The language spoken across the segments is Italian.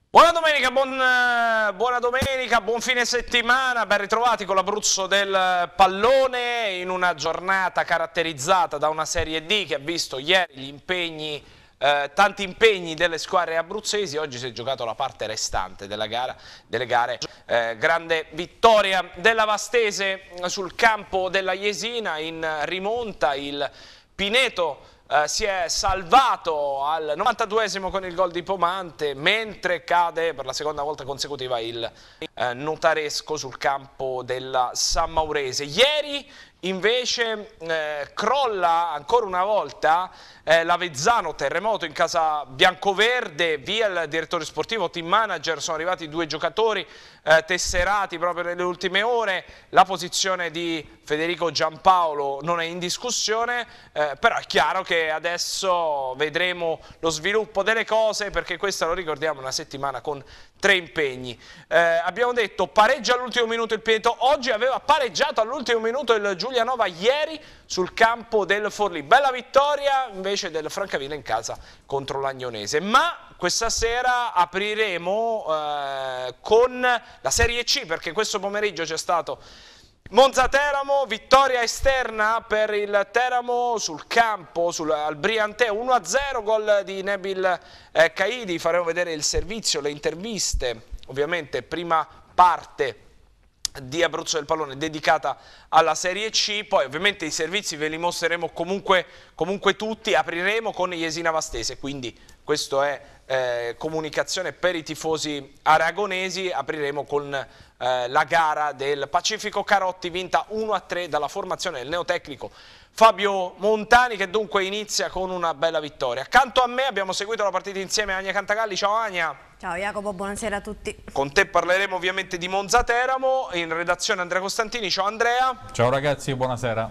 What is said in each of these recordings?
Buona domenica, buon fine settimana, ben ritrovati con l'Abruzzo del pallone in una giornata caratterizzata da una Serie D che ha visto ieri gli impegni, tanti impegni delle squadre abruzzesi. Oggi si è giocato la parte restante delle gare, grande vittoria della Vastese sul campo della Jesina in rimonta. Il Pineto si è salvato al 92esimo con il gol di Pomante, mentre cade per la seconda volta consecutiva il Notaresco sul campo della San Maurese. Ieri invece crolla ancora una volta l'Avezzano, terremoto in casa biancoverde, via il direttore sportivo, team manager, sono arrivati due giocatori tesserati proprio nelle ultime ore. La posizione di Federico Giampaolo non è in discussione, però è chiaro che adesso vedremo lo sviluppo delle cose, perché questa, lo ricordiamo, è una settimana con 3 impegni. Abbiamo detto pareggia all'ultimo minuto il Pineto, oggi aveva pareggiato all'ultimo minuto il Giulianova ieri sul campo del Forlì. Bella vittoria invece del Francavilla in casa contro l'Agnonese. Ma questa sera apriremo con la Serie C, perché questo pomeriggio c'è stato Monza-Teramo, vittoria esterna per il Teramo sul campo, al Brianteo 1-0, gol di Nebil Caidi. Faremo vedere il servizio, le interviste, ovviamente prima parte di Abruzzo del Pallone dedicata alla Serie C, poi ovviamente i servizi ve li mostreremo comunque tutti. Apriremo con Jesina Vastese, quindi questo è comunicazione per i tifosi aragonesi. Apriremo con la gara del Pacifico Carotti, vinta 1-3 dalla formazione del neotecnico Fabio Montani, che dunque inizia con una bella vittoria. Accanto a me abbiamo seguito la partita insieme a Ania Cantagalli. Ciao Ania. Ciao Jacopo, buonasera a tutti. Con te parleremo ovviamente di Monza-Teramo, in redazione Andrea Costantini. Ciao Andrea. Ciao ragazzi, buonasera.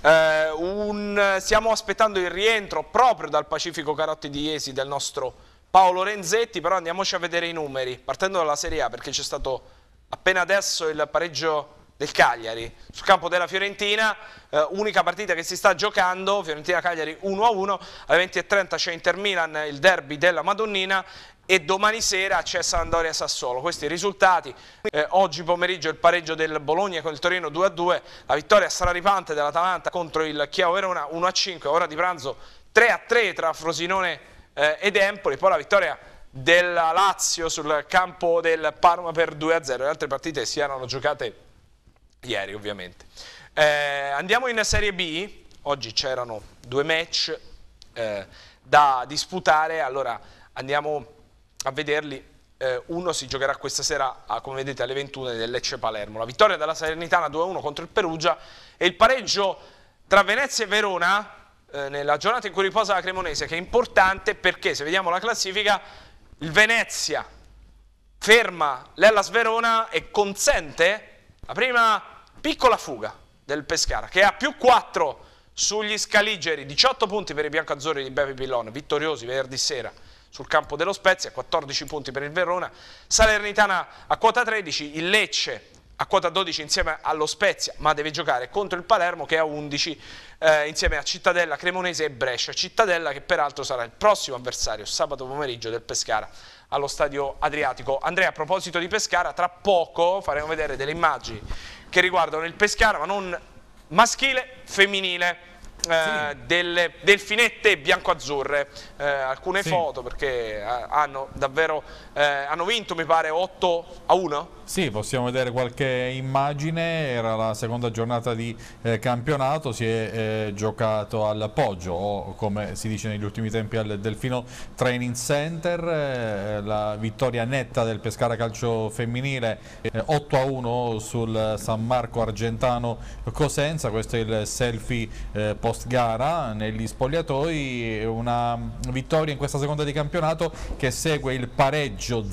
Stiamo aspettando il rientro proprio dal Pacifico Carotti di Jesi del nostro Paolo Renzetti, però andiamoci a vedere i numeri, partendo dalla Serie A, perché c'è stato appena adesso il pareggio del Cagliari sul campo della Fiorentina, unica partita che si sta giocando, Fiorentina-Cagliari 1-1, alle 20:30 c'è Inter-Milan, il derby della Madonnina, e domani sera c'è Sampdoria-Sassuolo. Questi i risultati. Oggi pomeriggio il pareggio del Bologna con il Torino 2-2, la vittoria straripante dell'Atalanta contro il Chievo Verona 1-5, ora di pranzo 3-3 tra Frosinone ed Empoli, poi la vittoria della Lazio sul campo del Parma per 2-0. Le altre partite si erano giocate ieri ovviamente. Andiamo in Serie B. Oggi c'erano 2 match da disputare, allora andiamo a vederli. Uno si giocherà questa sera, come vedete, alle 21 del Lecce-Palermo. La vittoria della Salernitana 2-1 contro il Perugia e il pareggio tra Venezia e Verona nella giornata in cui riposa la Cremonese, che è importante perché, se vediamo la classifica, il Venezia ferma l'Hellas Verona e consente la prima piccola fuga del Pescara, che ha +4 sugli scaligeri, 18 punti per i biancazzurri di Beppe Pillon, vittoriosi venerdì sera sul campo dello Spezia, 14 punti per il Verona. Salernitana a quota 13, il Lecce a quota 12 insieme allo Spezia, ma deve giocare contro il Palermo che è a 11 insieme a Cittadella, Cremonese e Brescia. Cittadella che peraltro sarà il prossimo avversario sabato pomeriggio del Pescara allo Stadio Adriatico. Andrea, a proposito di Pescara, tra poco faremo vedere delle immagini che riguardano il Pescara, ma non maschile, femminile, del finette bianco-azzurre, alcune foto, perché hanno vinto, mi pare, 8-1. Sì, possiamo vedere qualche immagine. Era la seconda giornata di campionato, si è giocato al Poggio, o come si dice negli ultimi tempi al Delfino Training Center. La vittoria netta del Pescara Calcio Femminile 8-1 sul San Marco Argentano Cosenza. Questo è il selfie post gara negli spogliatoi. Una vittoria in questa seconda di campionato che segue il pareggio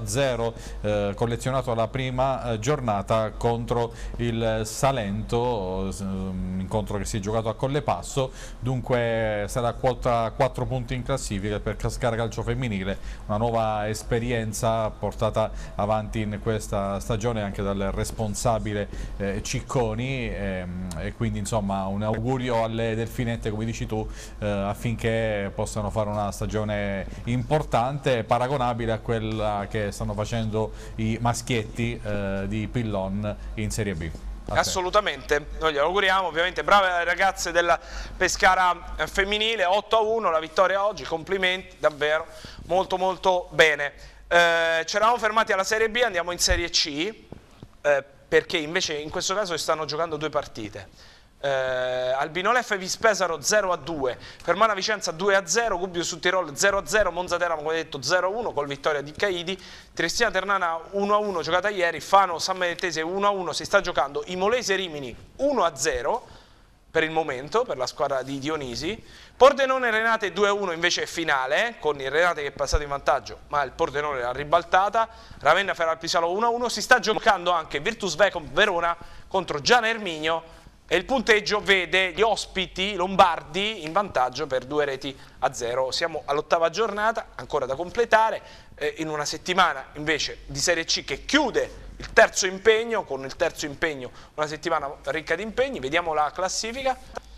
0-0 collezionato alla prima giornata contro il Salento, incontro che si è giocato a Collepasso. Dunque sarà quota 4 punti in classifica per Pescara Calcio Femminile, una nuova esperienza portata avanti in questa stagione anche dal responsabile Cicconi, e quindi insomma un augurio alle Delfinette, come dici tu, affinché possano fare una stagione importante, paragonabile a quella che stanno facendo i maschietti di Pillon in Serie B. Assolutamente, noi glielo auguriamo, ovviamente brave le ragazze della Pescara femminile, 8-1 la vittoria oggi, complimenti, davvero, molto molto bene. Ci eravamo fermati alla Serie B, andiamo in Serie C, perché invece in questo caso si stanno giocando due partite. Albinole FV Pesaro 0-2, Fermana Vicenza 2-0, Gubbio su Tirol 0-0, Monza Teramo come detto 0-1 col vittoria di Caidi, Triestina Ternana 1-1 giocata ieri, Fano San Benettese 1-1, si sta giocando Imolese Rimini 1-0 per il momento per la squadra di Dionisi, Pordenone Renate 2-1 invece è finale, con il Renate che è passato in vantaggio ma il Pordenone l'ha ribaltata, Ravenna Feralpisalo 1-1, si sta giocando anche Virtus Vecom Verona contro Giana Erminio e il punteggio vede gli ospiti lombardi in vantaggio per 2-0. Siamo all'8ª giornata, ancora da completare, in una settimana invece di Serie C che chiude il terzo impegno, con il terzo impegno una settimana ricca di impegni. Vediamo la classifica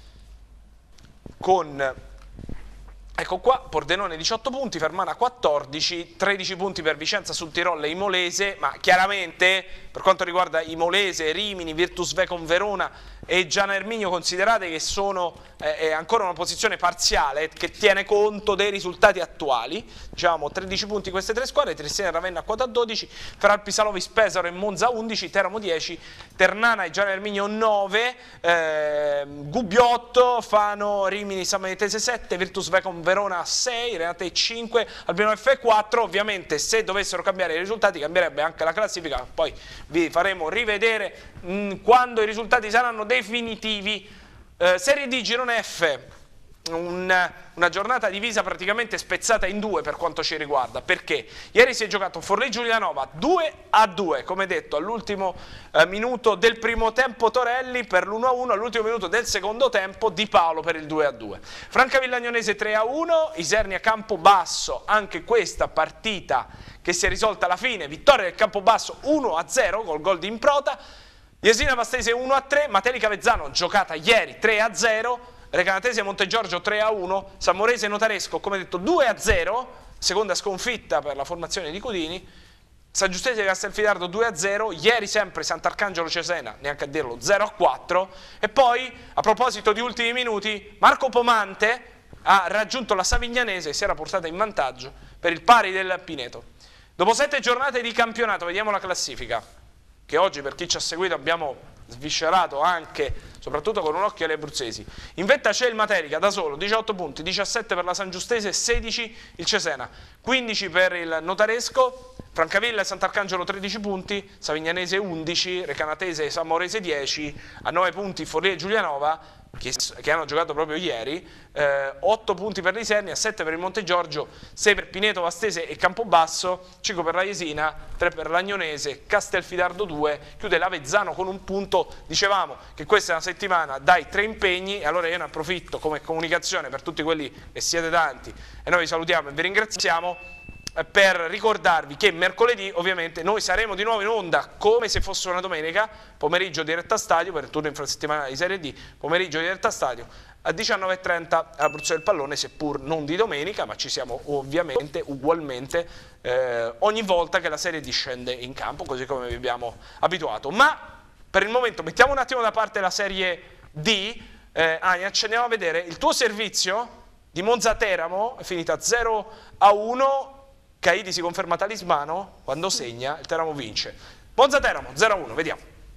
con... Ecco qua, Pordenone 18 punti, Fermana 14, 13 punti per Vicenza sul Tirol e Imolese, ma chiaramente per quanto riguarda Imolese, Rimini, Virtus Vecom Verona e Giana Erminio considerate che sono ancora una posizione parziale che tiene conto dei risultati attuali, diciamo 13 punti queste tre squadre, Triestina e Ravenna a quota 12, Feralpisalovis Pesaro e Monza 11, Teramo 10, Ternana e Giana Erminio 9, Gubbio 8, Fano, Rimini, San Benettese 7, Virtus Vecom Verona 6, Renate 5, Albino F 4, ovviamente se dovessero cambiare i risultati cambierebbe anche la classifica, poi vi faremo rivedere quando i risultati saranno definitivi. Serie D Girone F, una giornata divisa praticamente spezzata in due per quanto ci riguarda, perché ieri si è giocato Forlì Giulianova 2-2, come detto all'ultimo minuto del primo tempo Torelli per l'1-1, all'ultimo minuto del secondo tempo Di Paolo per il 2-2. Francavilla Agnonese 3-1, Isernia Campobasso, anche questa partita che si è risolta alla fine, vittoria del Campobasso 1-0 col gol di Improta. Jesina Vastese 1-3, Matelica Avezzano giocata ieri 3-0, Recanatese Montegiorgio 3-1, Samorese Notaresco come detto 2-0, seconda sconfitta per la formazione di Cudini, San Giustese Castelfidardo 2-0, ieri sempre Sant'Arcangelo Cesena, neanche a dirlo, 0-4 e poi a proposito di ultimi minuti Marco Pomante ha raggiunto la Savignanese e si era portata in vantaggio per il pari del Pineto. Dopo 7 giornate di campionato vediamo la classifica, che oggi per chi ci ha seguito abbiamo sviscerato anche, soprattutto con un occhio agli abruzzesi. In vetta c'è il Matelica da solo, 18 punti, 17 per la San Giustese, 16 il Cesena, 15 per il Notaresco, Francavilla e Sant'Arcangelo 13 punti, Savignanese 11, Recanatese e Samorese 10, a 9 punti Forlì e Giulianova, che hanno giocato proprio ieri, 8 punti per l'Isernia, 7 per il Montegiorgio, 6 per Pineto, Vastese e Campobasso, 5 per la Jesina, 3 per l'Agnonese, Castelfidardo 2, chiude l'Avezzano con un punto. Dicevamo che questa è una settimana dai 3 impegni e allora io ne approfitto come comunicazione per tutti quelli che siete tanti e noi vi salutiamo e vi ringraziamo per ricordarvi che mercoledì ovviamente noi saremo di nuovo in onda come se fosse una domenica, pomeriggio diretta stadio per il turno infrasettimanale di Serie D, pomeriggio diretta stadio a 19:30 alla Bruzza del Pallone, seppur non di domenica, ma ci siamo ovviamente ugualmente ogni volta che la Serie D scende in campo, così come vi abbiamo abituato. Ma per il momento mettiamo un attimo da parte la Serie D. Ania, ci andiamo a vedere il tuo servizio di Monza Teramo, è finita 0-1. Caidi si conferma talismano, quando segna il Teramo vince. Monza Teramo 0-1, vediamo.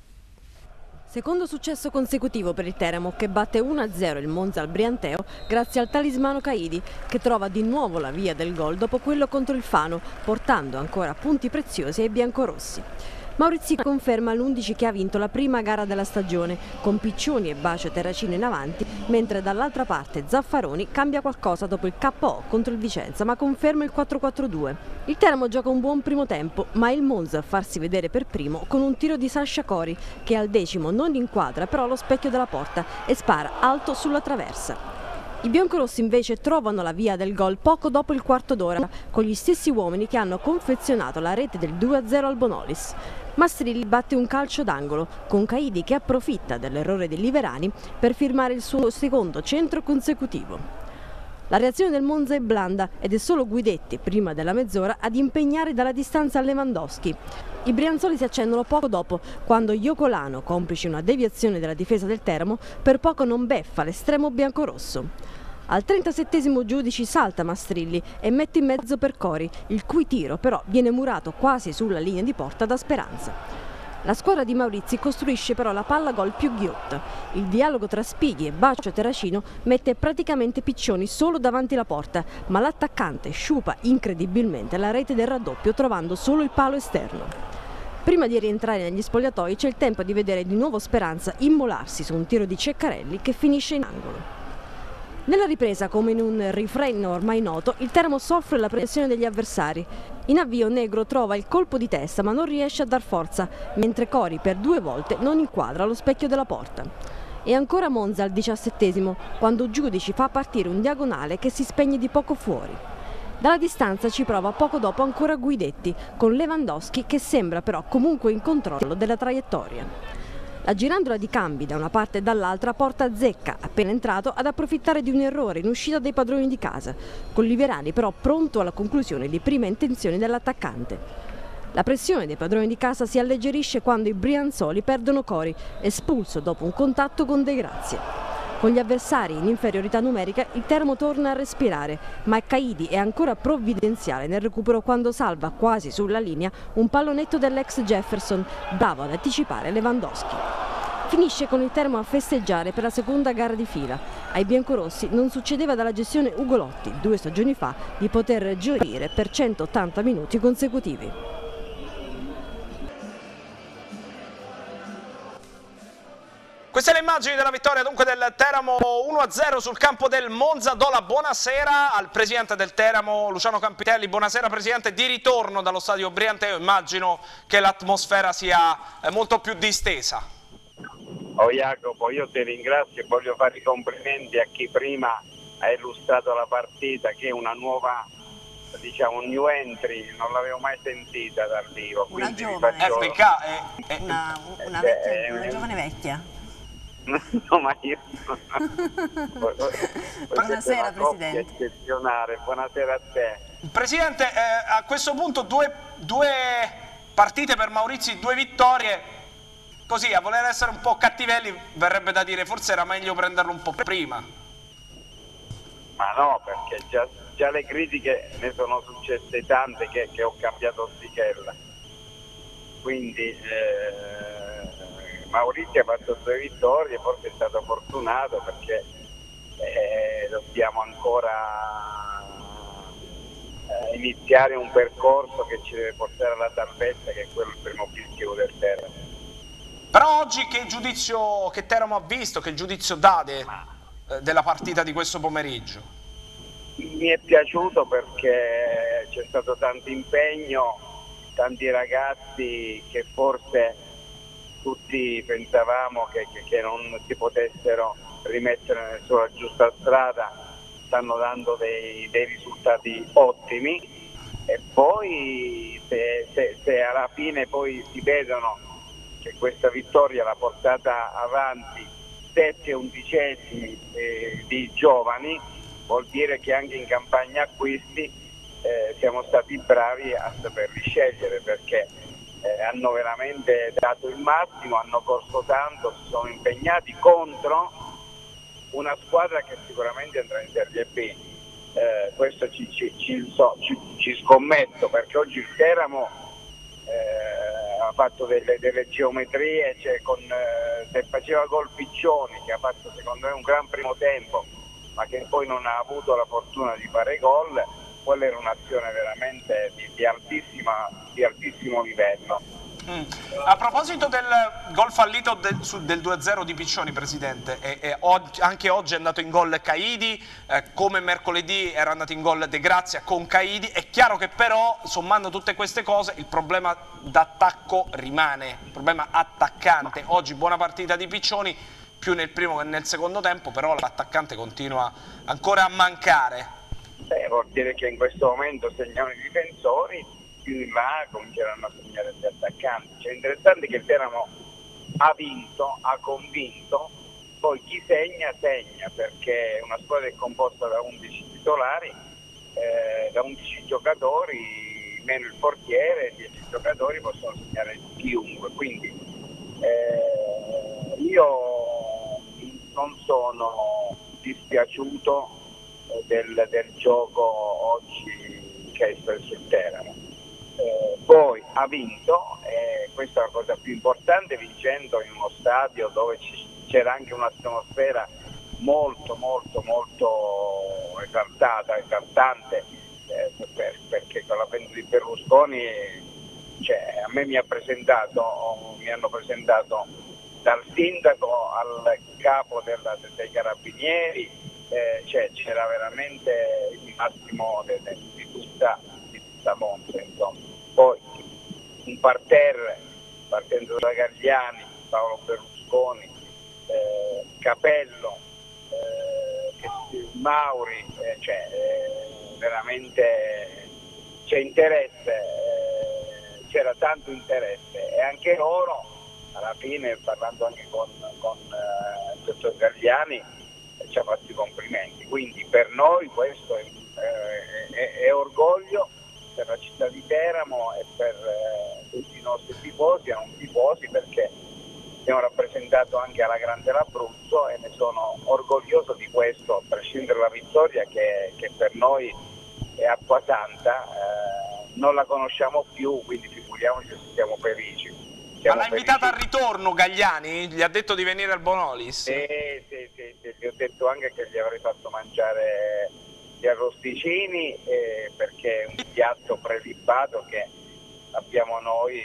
Secondo successo consecutivo per il Teramo che batte 1-0 il Monza al Brianteo grazie al talismano Caidi che trova di nuovo la via del gol dopo quello contro il Fano, portando ancora punti preziosi ai biancorossi. Maurizi conferma l'11 che ha vinto la prima gara della stagione, con Piccioni e Bacio Terracino in avanti, mentre dall'altra parte Zaffaroni cambia qualcosa dopo il KO contro il Vicenza, ma conferma il 4-4-2. Il Teramo gioca un buon primo tempo, ma il Monza a farsi vedere per primo con un tiro di Sasha Cori, che al decimo non inquadra però lo specchio della porta e spara alto sulla traversa. I biancorossi invece trovano la via del gol poco dopo il quarto d'ora, con gli stessi uomini che hanno confezionato la rete del 2-0 al Bonolis. Mastrilli batte un calcio d'angolo con Caidi che approfitta dell'errore dei Liverani per firmare il suo secondo centro consecutivo. La reazione del Monza è blanda ed è solo Guidetti, prima della mezz'ora, ad impegnare dalla distanza Lewandowski. I brianzoli si accendono poco dopo, quando Iocolano, complice una deviazione della difesa del Teramo, per poco non beffa l'estremo biancorosso. Al 37esimo Giudici salta Mastrilli e mette in mezzo per Cori, il cui tiro però viene murato quasi sulla linea di porta da Speranza. La squadra di Maurizi costruisce però la palla gol più ghiotta. Il dialogo tra Spighi e Baccio Terracino mette praticamente Piccioni solo davanti alla porta, ma l'attaccante sciupa incredibilmente la rete del raddoppio trovando solo il palo esterno. Prima di rientrare negli spogliatoi c'è il tempo di vedere di nuovo Speranza immolarsi su un tiro di Ceccarelli che finisce in angolo. Nella ripresa, come in un refrain ormai noto, il Teramo soffre la pressione degli avversari. In avvio Negro trova il colpo di testa ma non riesce a dar forza, mentre Cori per 2 volte non inquadra lo specchio della porta. E ancora Monza al 17esimo, quando Giudici fa partire un diagonale che si spegne di poco fuori. Dalla distanza ci prova poco dopo ancora Guidetti, con Lewandowski che sembra però comunque in controllo della traiettoria. La girandola di cambi da una parte e dall'altra porta Zecca, appena entrato, ad approfittare di un errore in uscita dei padroni di casa, con Liverani però pronto alla conclusione di prima intenzione dell'attaccante. La pressione dei padroni di casa si alleggerisce quando i brianzoli perdono Cori, espulso dopo un contatto con De Grazie. Con gli avversari in inferiorità numerica il Teramo torna a respirare, ma Caidi è ancora provvidenziale nel recupero quando salva quasi sulla linea un pallonetto dell'ex Jefferson, bravo ad anticipare Lewandowski. Finisce con il Teramo a festeggiare per la seconda gara di fila. Ai biancorossi non succedeva dalla gestione Ugolotti, 2 stagioni fa, di poter gioire per 180 minuti consecutivi. Queste le immagini della vittoria dunque del Teramo 1-0 sul campo del Monza. Do la buonasera al presidente del Teramo, Luciano Campitelli. Buonasera presidente, di ritorno dallo stadio Brianteo, immagino che l'atmosfera sia molto più distesa. Oh Jacopo, io ti ringrazio e voglio fare i complimenti a chi prima ha illustrato la partita, che è una nuova, diciamo, un new entry, non l'avevo mai sentita dal vivo. Una giovane, faccio... una giovane vecchia. No, ma io... Buonasera Presidente. Eccezionale, buonasera a te. Presidente, a questo punto due partite per Maurizi, 2 vittorie, così a voler essere un po' cattivelli verrebbe da dire forse era meglio prenderlo un po' prima. Ma no, perché già le critiche ne sono successe tante che ho cambiato stichella. Quindi Maurizio ha fatto 2 vittorie, forse è stato fortunato perché dobbiamo ancora iniziare un percorso che ci deve portare alla salvezza, che è quello il primo obiettivo del Teramo. Però oggi che giudizio che Teramo ha visto, che giudizio date della partita di questo pomeriggio? Mi è piaciuto perché c'è stato tanto impegno, tanti ragazzi che forse tutti pensavamo che non si potessero rimettere sulla giusta strada, stanno dando dei risultati ottimi, e poi se alla fine poi si vedono che questa vittoria l'ha portata avanti 7 undicesimi di giovani, vuol dire che anche in campagna acquisti siamo stati bravi a saperli scegliere, perché hanno veramente dato il massimo, hanno corso tanto, si sono impegnati contro una squadra che sicuramente andrà in Serie B. Questo ci scommetto, perché oggi il Teramo ha fatto delle geometrie, cioè se faceva gol Piccioni, che ha fatto secondo me un gran primo tempo, ma che poi non ha avuto la fortuna di fare gol, quella era un'azione veramente di altissimo livello. A proposito del gol fallito del 2-0 di Piccioni, Presidente, anche oggi è andato in gol Caidi, come mercoledì era andato in gol De Grazia con Caidi. È chiaro che però, sommando tutte queste cose, il problema d'attacco rimane, il problema attaccante. Oggi buona partita di Piccioni, più nel primo che nel secondo tempo, però l'attaccante continua ancora a mancare. Vuol dire che in questo momento segnano i difensori più in là cominceranno a segnare gli attaccanti. Cioè, è interessante che il Teramo ha vinto, ha convinto, poi chi segna, perché una squadra è composta da 11 titolari, da 11 giocatori, meno il portiere, 10 giocatori possono segnare chiunque, quindi io non sono dispiaciuto del gioco oggi che ha espresso il Teramo. Poi ha vinto, questa è la cosa più importante, vincendo in uno stadio dove c'era anche un'atmosfera molto esaltante, perché con la pentola di Berlusconi, cioè, a me mi hanno presentato dal sindaco al capo dei carabinieri, cioè, c'era veramente il massimo di tutta Monza, insomma. Poi un parterre partendo da Gagliani, Paolo Berlusconi, Capello, Mauri, veramente c'è interesse, c'era tanto interesse, e anche loro alla fine, parlando anche con il dottor Gagliani, ci ha fatto i complimenti. Quindi per noi questo è orgoglio per la città di Teramo e per tutti i nostri tifosi e non tifosi, perché abbiamo rappresentato anche alla grande l'Abruzzo, e ne sono orgoglioso di questo, a prescindere dalla vittoria che per noi è acqua santa, non la conosciamo più, quindi figuriamoci se siamo felici. Ma l'ha invitato al ritorno Gagliani? Gli ha detto di venire al Bonolis? Sì, gli ho detto anche che gli avrei fatto mangiare gli arrosticini, perché è un piatto prelibato che abbiamo noi,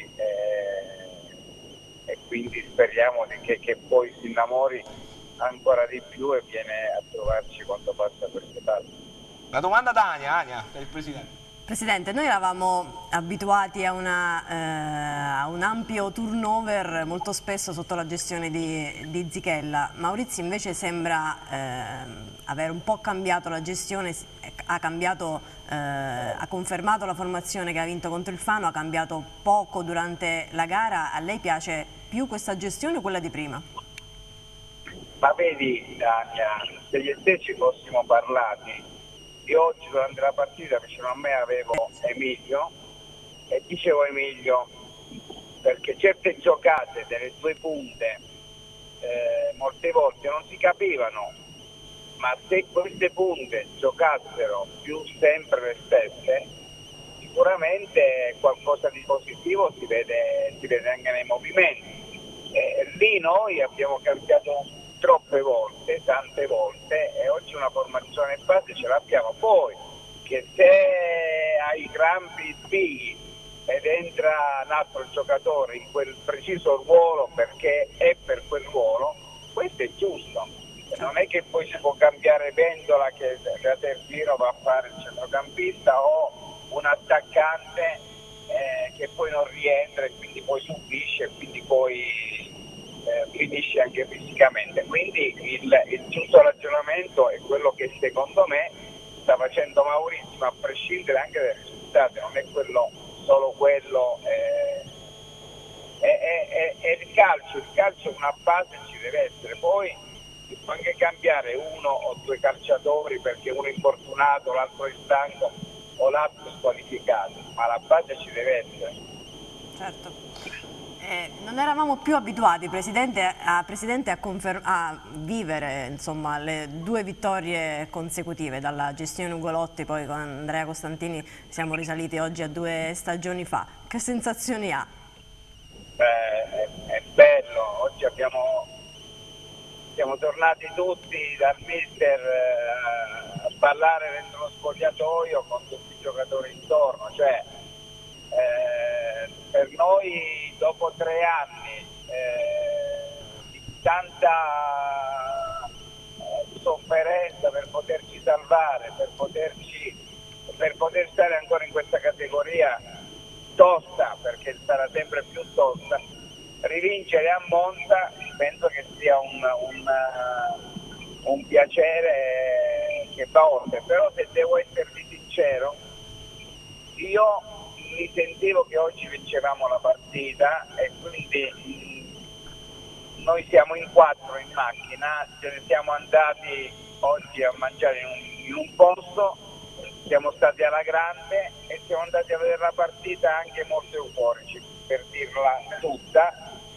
e quindi speriamo che poi si innamori ancora di più e viene a trovarci quando passa queste tappe. La domanda da Ania, per il Presidente. Presidente, noi eravamo abituati a un ampio turnover molto spesso sotto la gestione di Zichella. Maurizio invece sembra aver un po' cambiato la gestione, ha confermato la formazione che ha vinto contro il Fano, ha cambiato poco durante la gara. A lei piace più questa gestione o quella di prima? Ma vedi, Ania, se gli stessi fossimo parlati, io oggi durante la partita vicino a me avevo Emilio e dicevo Emilio, perché certe giocate delle due punte molte volte non si capivano, ma se queste punte giocassero più sempre le stesse, sicuramente qualcosa di positivo si vede anche nei movimenti. Lì noi abbiamo cambiato troppe volte, tante volte, e oggi una formazione base ce l'abbiamo. Poi che se hai crampi sbigli ed entra un altro giocatore in quel preciso ruolo perché è per quel ruolo, questo è giusto. Non è che poi si può cambiare Vendola che da terzino va a fare il centrocampista, o un attaccante che poi non rientra e quindi poi subisce e quindi poi finisce anche fisicamente. Quindi il giusto ragionamento è quello che secondo me sta facendo Maurizio, a prescindere anche dai risultati. Non è solo quello, è il calcio una base ci deve essere, poi si può anche cambiare uno o due calciatori perché uno è infortunato, l'altro è stanco o l'altro è squalificato, ma la base ci deve essere. Certo. Non eravamo più abituati, Presidente, a vivere, insomma, le due vittorie consecutive dalla gestione Ugolotti, poi con Andrea Costantini siamo risaliti oggi a 2 stagioni fa. Che sensazioni ha? È bello, oggi siamo tornati tutti dal mister a ballare dentro lo spogliatoio con tutti i giocatori intorno, cioè per noi dopo 3 anni di tanta sofferenza per poterci salvare, per poter stare ancora in questa categoria tosta, perché sarà sempre più tosta, rivincere a Monza penso che sia un piacere che va oltre. Però se devo esservi sincero, io quindi sentivo che oggi vincevamo la partita e quindi noi siamo in 4 in macchina, ce ne siamo andati oggi a mangiare in un posto, siamo stati alla grande e siamo andati a vedere la partita anche molto euforici, per dirla tutta,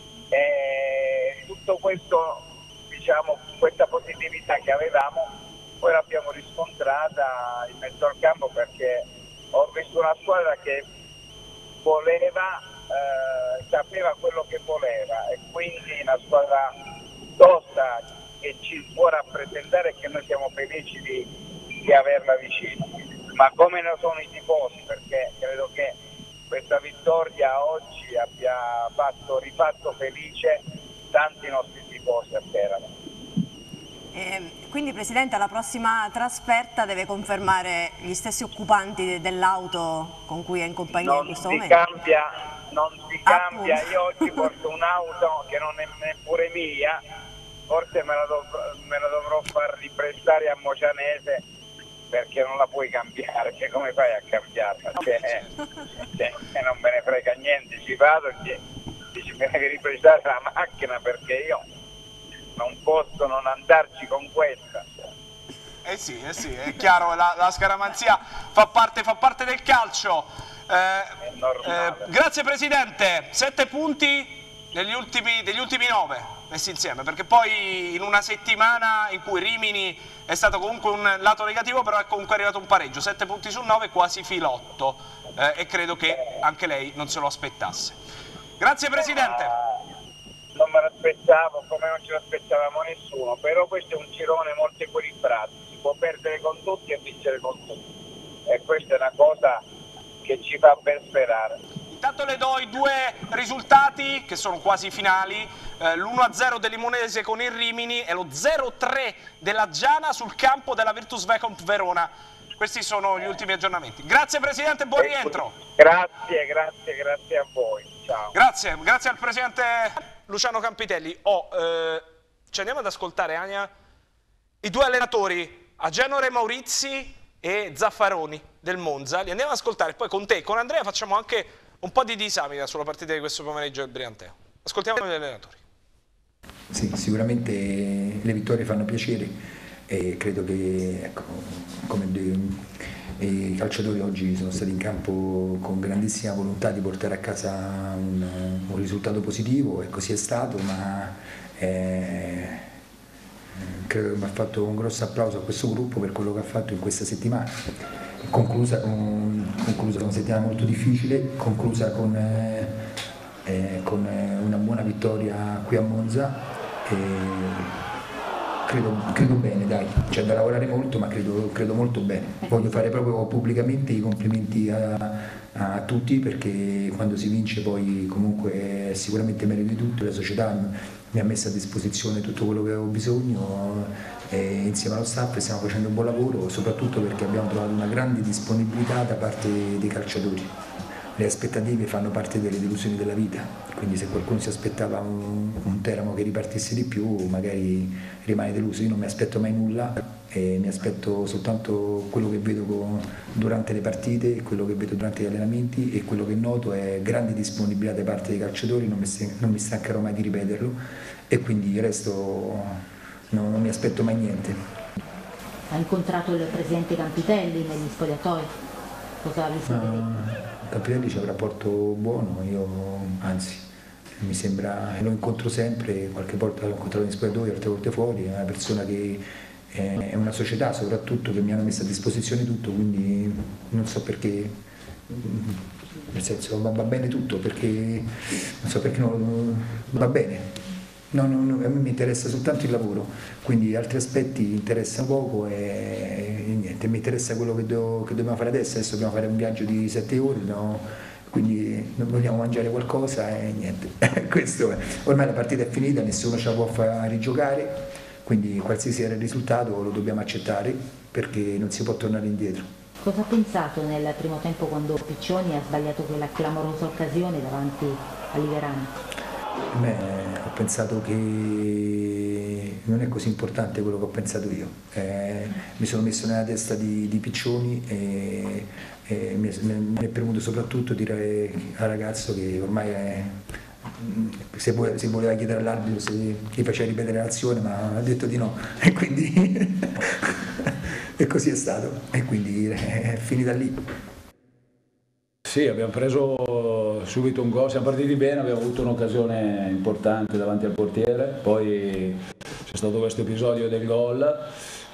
e tutto questo, diciamo, questa positività che avevamo poi l'abbiamo riscontrata in mezzo al campo, perché ho visto una squadra che voleva, sapeva quello che voleva, e quindi una squadra tosta che ci può rappresentare e che noi siamo felici di averla vicino. Ma come ne sono i tifosi, perché credo che questa vittoria oggi abbia rifatto felice tanti nostri tifosi a Teramo. Quindi Presidente, alla prossima trasferta deve confermare gli stessi occupanti dell'auto con cui è in compagnia in questo momento? Non si cambia, io oggi porto un'auto che non è neppure mia, forse me la dovrò far riprestare a Mocianese, perché non la puoi cambiare, che come fai a cambiarla? Non me ne frega niente, ci vado e dici me devi riprestare la macchina perché io non posso non andarci con questa. Eh sì, è chiaro, la scaramanzia fa parte del calcio. Grazie Presidente, 7 punti degli ultimi 9 messi insieme, perché poi in una settimana in cui Rimini è stato comunque un lato negativo, però è comunque arrivato un pareggio, 7 punti su 9, quasi filotto, e credo che anche lei non se lo aspettasse. Grazie Presidente. Non me l'aspettavo, come non ce l'aspettavamo nessuno, però questo è un girone molto equilibrato, si può perdere con tutti e vincere con tutti, e questa è una cosa che ci fa ben sperare. Intanto le do i 2 risultati che sono quasi finali, l'1-0 del Limonese con il Rimini e lo 0-3 della Giana sul campo della Virtus Vecom Verona. Questi sono gli ultimi aggiornamenti. Grazie Presidente, buon rientro. Grazie a voi. Ciao. Grazie al Presidente Luciano Campitelli. Ci andiamo ad ascoltare, Ania, i 2 allenatori, Agenore Maurizi e Zaffaroni del Monza. Li andiamo ad ascoltare, poi con te e con Andrea facciamo anche un po' di disamina sulla partita di questo pomeriggio del Brianteo. Ascoltiamo gli allenatori. Sì, sicuramente le vittorie fanno piacere e credo che, ecco, come i calciatori oggi sono stati in campo con grandissima volontà di portare a casa un risultato positivo, e così è stato, ma credo che mi ha fatto un grosso applauso a questo gruppo per quello che ha fatto in questa settimana, conclusa una settimana molto difficile, conclusa con una buona vittoria qui a Monza. Credo bene, dai, c'è da lavorare molto, ma credo molto bene. Voglio fare proprio pubblicamente i complimenti a tutti, perché quando si vince poi comunque è sicuramente merito di tutti. La società mi ha messo a disposizione tutto quello che avevo bisogno, e insieme allo staff stiamo facendo un buon lavoro, soprattutto perché abbiamo trovato una grande disponibilità da parte dei calciatori. Le aspettative fanno parte delle delusioni della vita, quindi se qualcuno si aspettava un Teramo che ripartisse di più, magari rimane deluso. Io non mi aspetto mai nulla, e mi aspetto soltanto quello che vedo durante le partite, quello che vedo durante gli allenamenti, e quello che noto è grande disponibilità da parte dei calciatori, non mi stancherò mai di ripeterlo, e quindi il resto non mi aspetto mai niente. Ha incontrato il presidente Campitelli negli spogliatoi? Cosa vi siete detti? Campitelli c'ha un rapporto buono, anzi mi sembra, lo incontro sempre, qualche volta l'ho incontrato in spogliatoi, altre volte fuori, è una persona che è una società soprattutto che mi hanno messo a disposizione tutto, quindi non so perché, nel senso va bene tutto, perché non so perché non va bene. No, a me mi interessa soltanto il lavoro, quindi altri aspetti interessano poco, e niente, mi interessa quello che dobbiamo fare adesso dobbiamo fare un viaggio di 7 ore, no? Quindi non vogliamo mangiare qualcosa e niente, questo è. Ormai la partita è finita, nessuno ce la può far rigiocare, quindi qualsiasi era il risultato lo dobbiamo accettare, perché non si può tornare indietro. Cosa ha pensato nel primo tempo quando Piccioni ha sbagliato quella clamorosa occasione davanti a Liverani? Ho pensato che non è così importante quello che ho pensato io. Mi sono messo nella testa di Piccioni e mi è premuto soprattutto dire al ragazzo che ormai se voleva chiedere all'arbitro se gli faceva ripetere l'azione, ma ha detto di no, e quindi e così è stato, e quindi è finita lì. Sì, abbiamo preso subito un gol, siamo partiti bene, abbiamo avuto un'occasione importante davanti al portiere, poi c'è stato questo episodio del gol,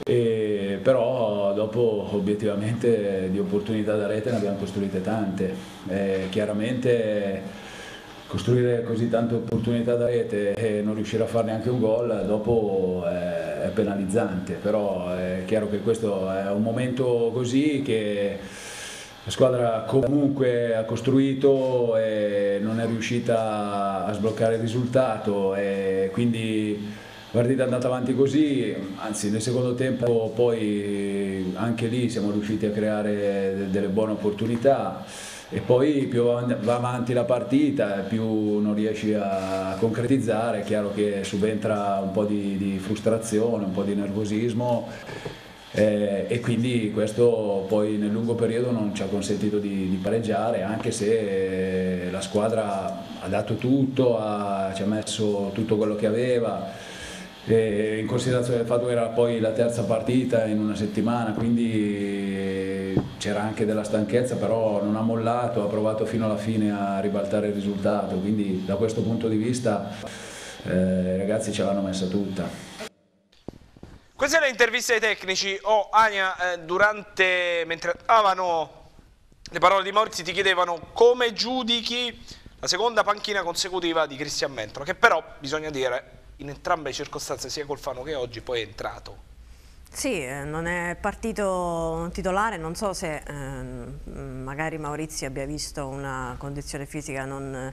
però dopo obiettivamente di opportunità da rete ne abbiamo costruite tante. Chiaramente costruire così tante opportunità da rete e non riuscire a fare neanche un gol dopo è penalizzante, però è chiaro che questo è un momento così che la squadra comunque ha costruito e non è riuscita a sbloccare il risultato, e quindi la partita è andata avanti così, anzi nel secondo tempo poi anche lì siamo riusciti a creare delle buone opportunità, e poi più va avanti la partita più non riesci a concretizzare. È chiaro che subentra un po' di frustrazione, un po' di nervosismo. E quindi questo poi nel lungo periodo non ci ha consentito di pareggiare, anche se la squadra ha dato tutto, ci ha messo tutto quello che aveva, in considerazione del fatto che era poi la terza partita in una settimana, quindi c'era anche della stanchezza, però non ha mollato, ha provato fino alla fine a ribaltare il risultato, quindi da questo punto di vista i ragazzi ce l'hanno messa tutta. Queste sono le interviste ai tecnici. Ania, mentre andavano le parole di Maurizio, ti chiedevano come giudichi la seconda panchina consecutiva di Cristian Mentola, che però, bisogna dire, in entrambe le circostanze, sia col Fano che oggi, poi è entrato. Sì, non è partito titolare, non so se magari Maurizio abbia visto una condizione fisica non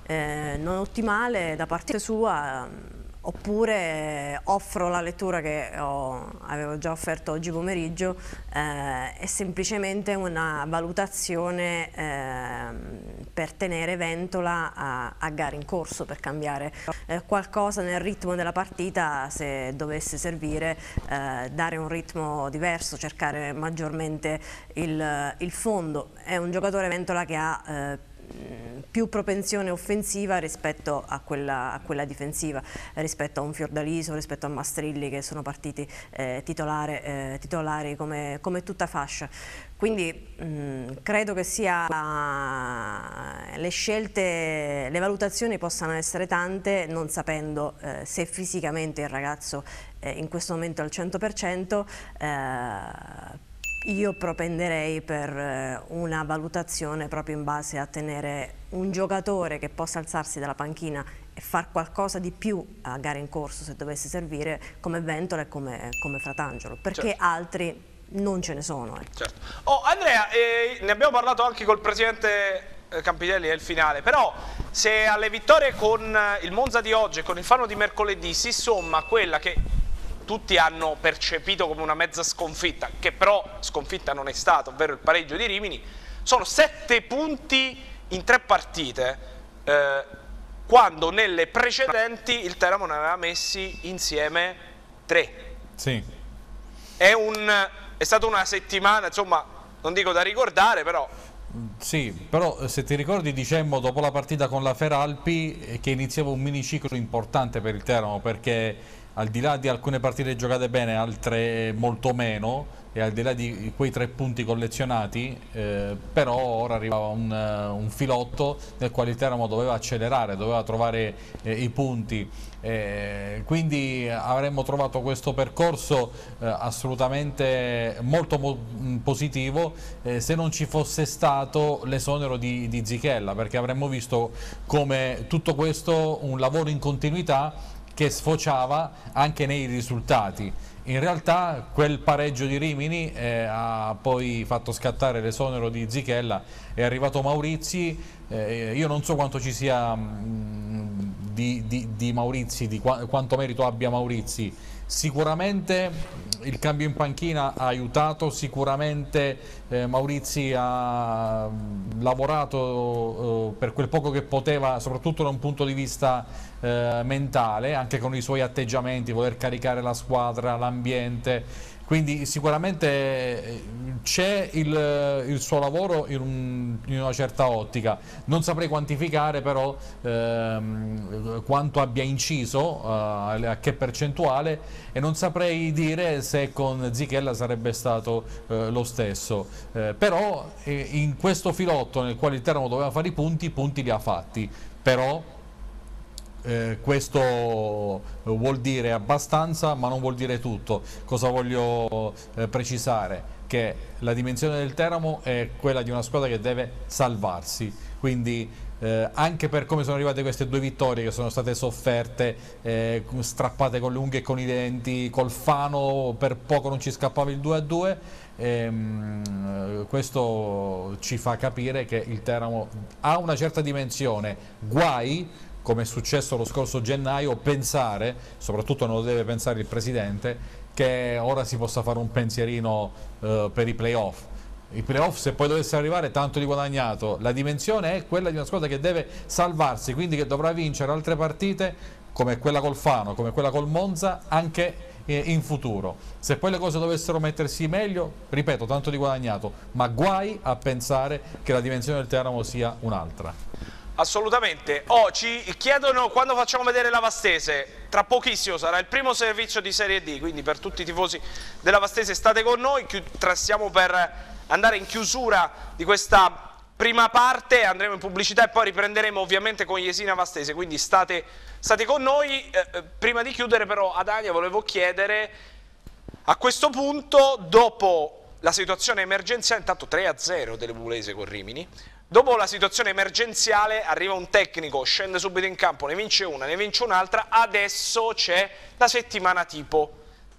ottimale da parte sua, oppure offro la lettura che avevo già offerto oggi pomeriggio, è semplicemente una valutazione per tenere Ventola a gare in corso, per cambiare qualcosa nel ritmo della partita, se dovesse servire, dare un ritmo diverso, cercare maggiormente il fondo. È un giocatore, Ventola, che ha più propensione offensiva rispetto a quella difensiva, rispetto a un Fiordaliso, rispetto a Mastrilli, che sono partiti titolari come tutta fascia. Quindi credo che le scelte, le valutazioni possano essere tante, non sapendo se fisicamente il ragazzo in questo momento è al 100%. Io propenderei per una valutazione proprio in base a tenere un giocatore che possa alzarsi dalla panchina e far qualcosa di più a gare in corso, se dovesse servire, come Ventola e come Fratangelo, perché certo, altri non ce ne sono. Certo. Andrea, ne abbiamo parlato anche col presidente Campitelli nel finale, però se alle vittorie con il Monza di oggi e con il Fano di mercoledì si somma quella che tutti hanno percepito come una mezza sconfitta, che però sconfitta non è stata, ovvero il pareggio di Rimini, sono 7 punti in 3 partite, quando nelle precedenti il Teramo ne aveva messi insieme 3. Sì. È stata una settimana, insomma, non dico da ricordare, però... Sì, però se ti ricordi dicemmo dopo la partita con la Feralpi che iniziava un miniciclo importante per il Teramo, perché al di là di alcune partite giocate bene, altre molto meno, e al di là di quei 3 punti collezionati, però ora arrivava un filotto nel quale il Teramo doveva accelerare, doveva trovare i punti, quindi avremmo trovato questo percorso assolutamente molto positivo se non ci fosse stato l'esonero di Zichella, perché avremmo visto come tutto questo un lavoro in continuità che sfociava anche nei risultati. In realtà quel pareggio di Rimini ha poi fatto scattare l'esonero di Zichella, è arrivato Maurizi, io non so quanto ci sia di Maurizi, quanto merito abbia Maurizi, Sicuramente il cambio in panchina ha aiutato, sicuramente Maurizi ha lavorato per quel poco che poteva, soprattutto da un punto di vista mentale, anche con i suoi atteggiamenti, voler caricare la squadra, l'ambiente. Quindi sicuramente c'è il suo lavoro in una certa ottica. Non saprei quantificare però quanto abbia inciso, a che percentuale, e non saprei dire se con Zichella sarebbe stato lo stesso. Però in questo filotto nel quale il Teramo doveva fare i punti li ha fatti. Però questo vuol dire abbastanza, ma non vuol dire tutto. Cosa voglio precisare? Che la dimensione del Teramo è quella di una squadra che deve salvarsi, quindi anche per come sono arrivate queste due vittorie che sono state sofferte, strappate con le unghie e con i denti, col Fano per poco non ci scappava il 2-2, questo ci fa capire che il Teramo ha una certa dimensione. Guai, come è successo lo scorso gennaio, pensare, soprattutto non lo deve pensare il Presidente, che ora si possa fare un pensierino per i playoff. I playoff, se poi dovesse arrivare, tanto di guadagnato. La dimensione è quella di una squadra che deve salvarsi, quindi che dovrà vincere altre partite come quella col Fano, come quella col Monza, anche in futuro. Se poi le cose dovessero mettersi meglio, ripeto, tanto di guadagnato, ma guai a pensare che la dimensione del Teramo sia un'altra. Assolutamente. Ci chiedono quando facciamo vedere la Vastese. Tra pochissimo sarà il primo servizio di Serie D, quindi per tutti i tifosi della Vastese state con noi. Stiamo per andare in chiusura di questa prima parte, andremo in pubblicità e poi riprenderemo ovviamente con Jesina Vastese, quindi state con noi. Prima di chiudere però ad Ania volevo chiedere, a questo punto, dopo la situazione emergenziale, intanto 3-0 delle Bulese con Rimini, dopo la situazione emergenziale arriva un tecnico, scende subito in campo, ne vince una, ne vince un'altra, adesso c'è la settimana tipo.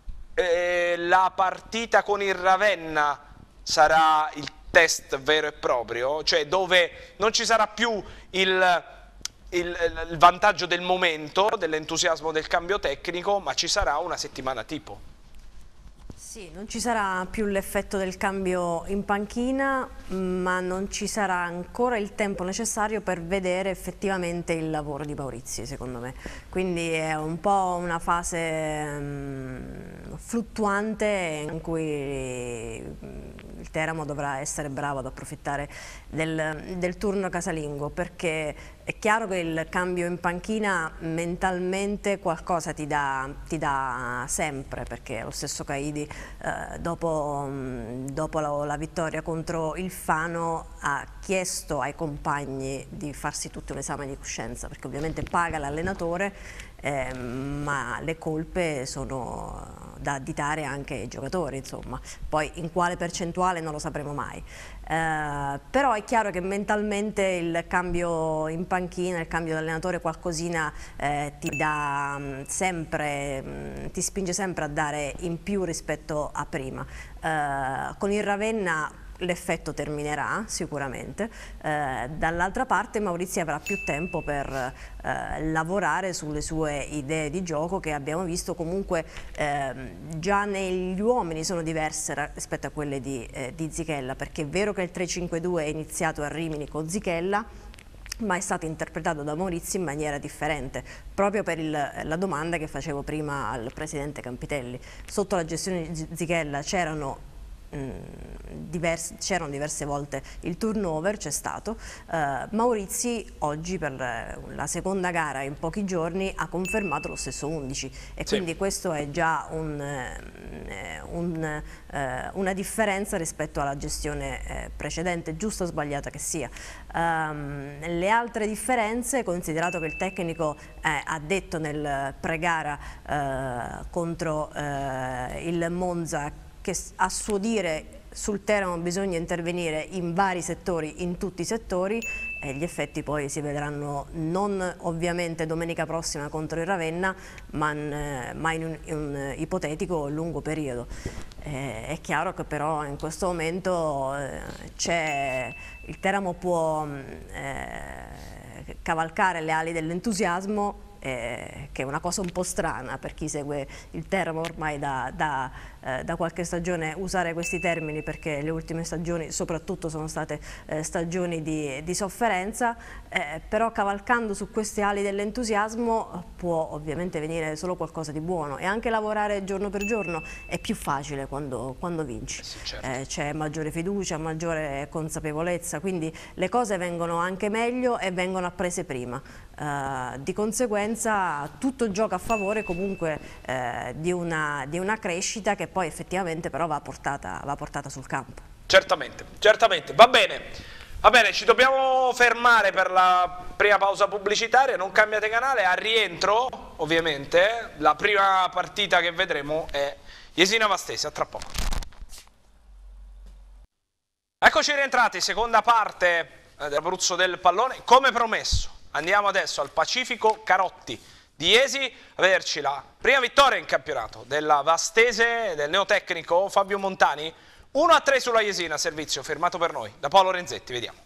La partita con il Ravenna sarà il test vero e proprio, cioè dove non ci sarà più il vantaggio del momento, dell'entusiasmo del cambio tecnico, ma ci sarà una settimana tipo. Sì, non ci sarà più l'effetto del cambio in panchina, ma non ci sarà ancora il tempo necessario per vedere effettivamente il lavoro di Maurizi, secondo me. Quindi è un po' una fase fluttuante in cui il Teramo dovrà essere bravo ad approfittare del turno casalingo, perché è chiaro che il cambio in panchina mentalmente qualcosa ti dà sempre, perché lo stesso Caidi dopo la vittoria contro il Fano ha chiesto ai compagni di farsi tutto un esame di coscienza, perché ovviamente paga l'allenatore, ma le colpe sono da additare anche ai giocatori, insomma. Poi in quale percentuale non lo sapremo mai. Però è chiaro che mentalmente il cambio in panchina, il cambio di allenatore qualcosina ti dà sempre, ti spinge sempre a dare in più rispetto a prima. Con il Ravenna l'effetto terminerà sicuramente, dall'altra parte Maurizi avrà più tempo per lavorare sulle sue idee di gioco, che abbiamo visto comunque già negli uomini sono diverse rispetto a quelle di Zichella, perché è vero che il 3-5-2 è iniziato a Rimini con Zichella, ma è stato interpretato da Maurizi in maniera differente, proprio per la domanda che facevo prima al presidente Campitelli. Sotto la gestione di Zichella c'erano diverse volte il turnover, c'è stato. Maurizi oggi per la seconda gara in pochi giorni ha confermato lo stesso 11 e quindi questo è già una differenza rispetto alla gestione precedente, giusta o sbagliata che sia. Le altre differenze, considerato che il tecnico ha detto nel pre-gara contro il Monza che a suo dire sul Teramo bisogna intervenire in vari settori, in tutti i settori, e gli effetti poi si vedranno non ovviamente domenica prossima contro il Ravenna, ma in un ipotetico lungo periodo. È chiaro che però in questo momento il Teramo può cavalcare le ali dell'entusiasmo che è una cosa un po' strana per chi segue il Teramo ormai da qualche stagione usare questi termini, perché le ultime stagioni soprattutto sono state stagioni di sofferenza, però cavalcando su queste ali dell'entusiasmo può ovviamente venire solo qualcosa di buono, e anche lavorare giorno per giorno è più facile quando vinci. Sì, certo. C'è maggiore fiducia, maggiore consapevolezza, quindi le cose vengono anche meglio e vengono apprese prima. Di conseguenza tutto gioca a favore comunque di una crescita che poi effettivamente però va portata sul campo. Certamente, certamente, va bene, ci dobbiamo fermare per la prima pausa pubblicitaria, non cambiate canale, al rientro ovviamente la prima partita che vedremo è Jesina Vastese, a tra poco. Eccoci rientrati, seconda parte dell'Abruzzo del pallone, come promesso. Andiamo adesso al Pacifico Carotti di Jesi a vederci la prima vittoria in campionato della Vastese, del neotecnico Fabio Montani. 1-3 sulla Jesina, servizio firmato per noi da Paolo Renzetti, vediamo.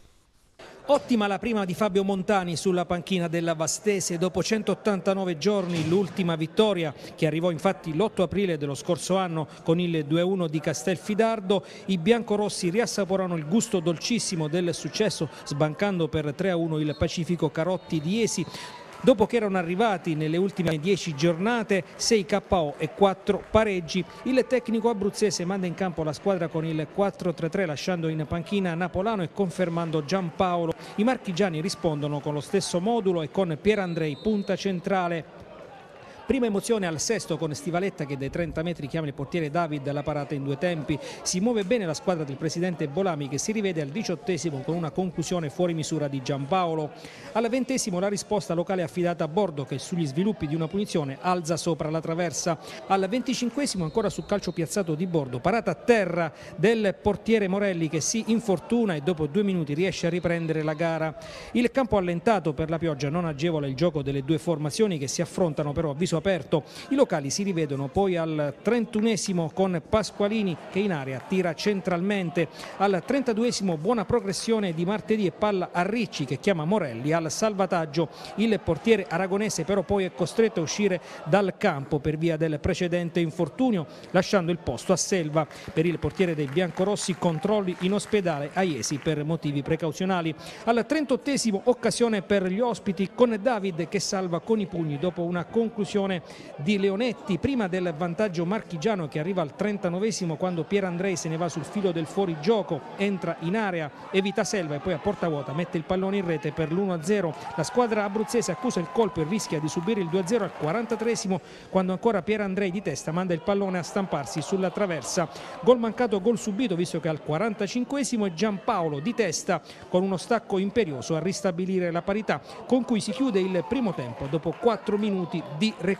Ottima la prima di Fabio Montani sulla panchina della Vastese dopo 189 giorni, l'ultima vittoria che arrivò infatti l'8 aprile dello scorso anno con il 2-1 di Castelfidardo. I biancorossi riassaporano il gusto dolcissimo del successo sbancando per 3-1 il Pacifico Carotti di Jesi. Dopo che erano arrivati nelle ultime 10 giornate 6 KO e 4 pareggi, il tecnico abruzzese manda in campo la squadra con il 4-3-3 lasciando in panchina Napolano e confermando Giampaolo. I marchigiani rispondono con lo stesso modulo e con Pierandrei punta centrale. Prima emozione al sesto con Stivaletta che dai 30 metri chiama il portiere David alla parata in 2 tempi. Si muove bene la squadra del presidente Bolami che si rivede al 18esimo con una conclusione fuori misura di Giampaolo. Al 20esimo la risposta locale affidata a Bordo che sugli sviluppi di una punizione alza sopra la traversa. Al 25esimo ancora su calcio piazzato di Bordo, parata a terra del portiere Morelli che si infortuna e dopo 2 minuti riesce a riprendere la gara. Il campo allentato per la pioggia non agevola il gioco delle due formazioni che si affrontano però a viso aperto. I locali si rivedono poi al 31esimo con Pasqualini che in area tira centralmente. Al 32esimo buona progressione di Martedì e palla a Ricci che chiama Morelli al salvataggio. Il portiere aragonese però poi è costretto a uscire dal campo per via del precedente infortunio, lasciando il posto a Selva. Per il portiere dei biancorossi controlli in ospedale a Jesi per motivi precauzionali. Al 38esimo occasione per gli ospiti con David che salva con i pugni dopo una conclusione di Leonetti prima del vantaggio marchigiano che arriva al 39esimo quando Pierandrei se ne va sul filo del fuorigioco, entra in area, evita Selva e poi a porta vuota mette il pallone in rete per l'1-0. La squadra abruzzese accusa il colpo e rischia di subire il 2-0 al 43esimo quando ancora Pierandrei di testa manda il pallone a stamparsi sulla traversa. Gol mancato, gol subito, visto che al 45esimo è Giampaolo di testa con uno stacco imperioso a ristabilire la parità, con cui si chiude il primo tempo dopo 4 minuti di recupero.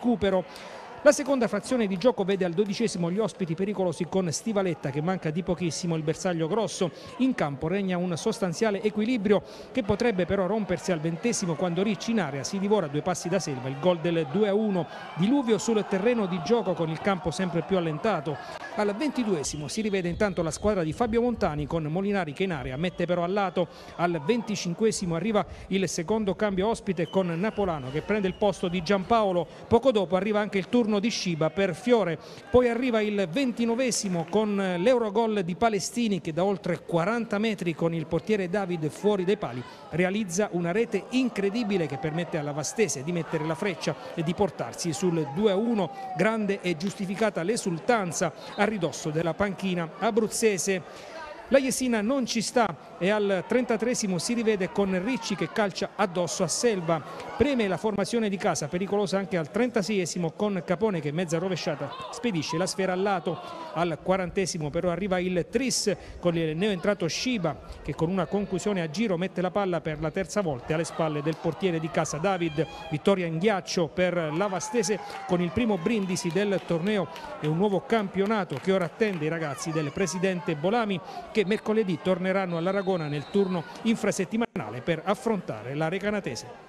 La seconda frazione di gioco vede al 12esimo gli ospiti pericolosi con Stivaletta che manca di pochissimo il bersaglio grosso. In campo regna un sostanziale equilibrio che potrebbe però rompersi al 20esimo quando Ricci in area si divora 2 passi da Selva, il gol del 2-1. Diluvio sul terreno di gioco con il campo sempre più allentato. Al 22esimo si rivede intanto la squadra di Fabio Montani con Molinari che in area mette però al lato. Al 25esimo arriva il secondo cambio ospite con Napolano che prende il posto di Giampaolo. Poco dopo arriva anche il turno di Sciba per Fiore, poi arriva il 29esimo con l'Eurogol di Palestini che da oltre 40 metri con il portiere David fuori dai pali realizza una rete incredibile che permette alla Vastese di mettere la freccia e di portarsi sul 2-1. Grande e giustificata l'esultanza a ridosso della panchina abruzzese. La Jesina non ci sta e al 33esimo si rivede con Ricci che calcia addosso a Selva. Preme la formazione di casa, pericolosa anche al 36esimo con Capone che mezza rovesciata spedisce la sfera al lato. Al 40esimo però arriva il tris con il neoentrato Sciba che con una conclusione a giro mette la palla per la terza volta alle spalle del portiere di casa David. Vittoria in ghiaccio per la Vastese con il primo brindisi del torneo e un nuovo campionato che ora attende i ragazzi del presidente Bolami che mercoledì torneranno all'Aragona nel turno infrasettimanale per affrontare la Recanatese.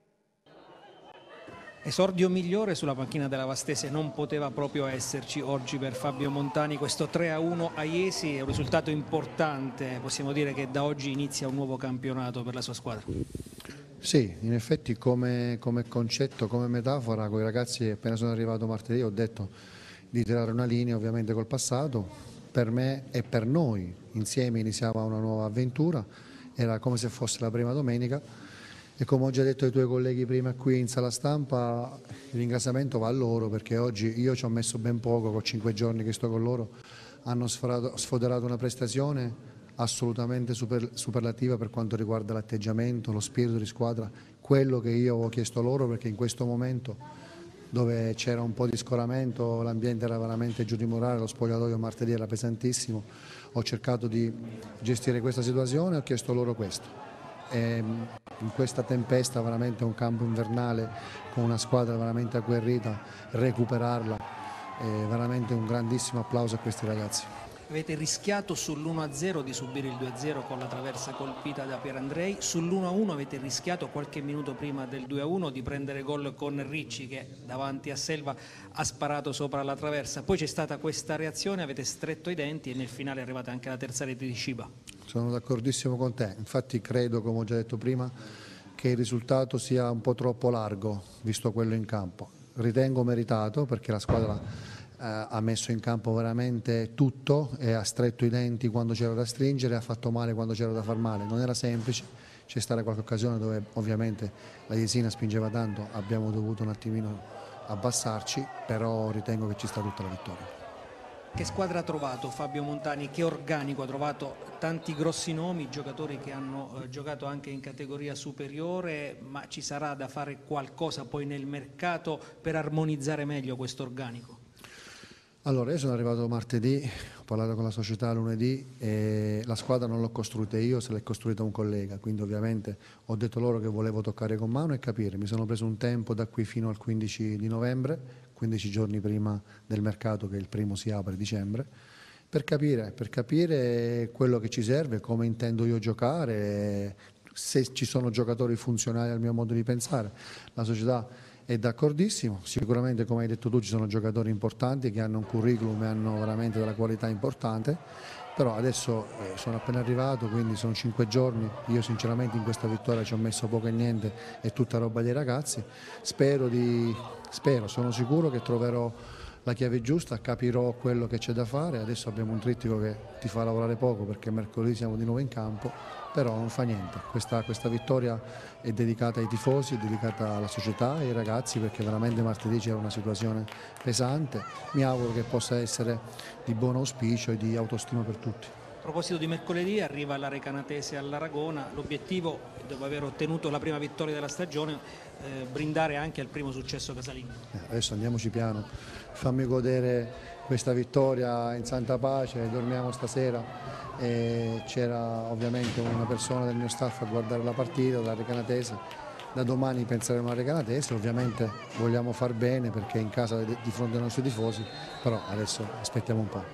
Esordio migliore sulla panchina della Vastese non poteva proprio esserci oggi per Fabio Montani. Questo 3-1 a Jesi è un risultato importante, possiamo dire che da oggi inizia un nuovo campionato per la sua squadra. Sì, in effetti come concetto, come metafora, con i ragazzi appena sono arrivato martedì ho detto di tirare una linea ovviamente col passato, per me e per noi insieme iniziava una nuova avventura, era come se fosse la prima domenica e come ho già detto ai tuoi colleghi prima qui in sala stampa, il ringraziamento va a loro perché oggi io ci ho messo ben poco, con 5 giorni che sto con loro, hanno sfoderato una prestazione assolutamente superlativa per quanto riguarda l'atteggiamento, lo spirito di squadra, quello che io avevo chiesto loro, perché in questo momento dove c'era un po' di scoramento, l'ambiente era veramente giù di morale, lo spogliatoio martedì era pesantissimo, ho cercato di gestire questa situazione e ho chiesto loro questo. E in questa tempesta veramente un campo invernale con una squadra veramente agguerrita, recuperarla, veramente un grandissimo applauso a questi ragazzi. Avete rischiato sull'1-0 di subire il 2-0 con la traversa colpita da Pierandrei, sull'1-1 avete rischiato qualche minuto prima del 2-1 di prendere gol con Ricci che davanti a Selva ha sparato sopra la traversa, poi c'è stata questa reazione, avete stretto i denti e nel finale è arrivata anche la terza rete di Sciba. Sono d'accordissimo con te, infatti credo, come ho già detto prima, che il risultato sia un po' troppo largo visto quello in campo. Ritengo meritato perché la squadra ha messo in campo veramente tutto e ha stretto i denti quando c'era da stringere e ha fatto male quando c'era da far male. Non era semplice, c'è stata qualche occasione dove ovviamente la Jesina spingeva tanto, abbiamo dovuto un attimino abbassarci, però ritengo che ci sta tutta la vittoria. Che squadra ha trovato Fabio Montani? Che organico? Ha trovato tanti grossi nomi, giocatori che hanno giocato anche in categoria superiore, ma ci sarà da fare qualcosa poi nel mercato per armonizzare meglio questo organico? Allora, io sono arrivato martedì, ho parlato con la società lunedì e la squadra non l'ho costruita io, se l'è costruita un collega, quindi ovviamente ho detto loro che volevo toccare con mano e capire. Mi sono preso un tempo da qui fino al 15 di novembre, 15 giorni prima del mercato che il primo si apre a dicembre, per capire quello che ci serve, come intendo io giocare, se ci sono giocatori funzionali al mio modo di pensare. La società è d'accordissimo, sicuramente come hai detto tu ci sono giocatori importanti che hanno un curriculum e hanno veramente della qualità importante, però adesso sono appena arrivato, quindi sono 5 giorni, io sinceramente in questa vittoria ci ho messo poco e niente, è tutta roba dei ragazzi, sono sicuro che troverò la chiave giusta, capirò quello che c'è da fare, adesso abbiamo un trittico che ti fa lavorare poco perché mercoledì siamo di nuovo in campo, però non fa niente, questa vittoria è dedicata ai tifosi, è dedicata alla società e ai ragazzi perché veramente martedì c'era una situazione pesante, mi auguro che possa essere di buon auspicio e di autostima per tutti. A proposito di mercoledì, arriva la Recanatese all'Aragona, l'obiettivo, dopo aver ottenuto la prima vittoria della stagione, brindare anche al primo successo casalingo. Adesso andiamoci piano, fammi godere questa vittoria in santa pace, dormiamo stasera. C'era ovviamente una persona del mio staff a guardare la partita, la Recanatese, da domani penseremo alla Recanatese, ovviamente vogliamo far bene perché è in casa di fronte ai nostri tifosi, però adesso aspettiamo un po'.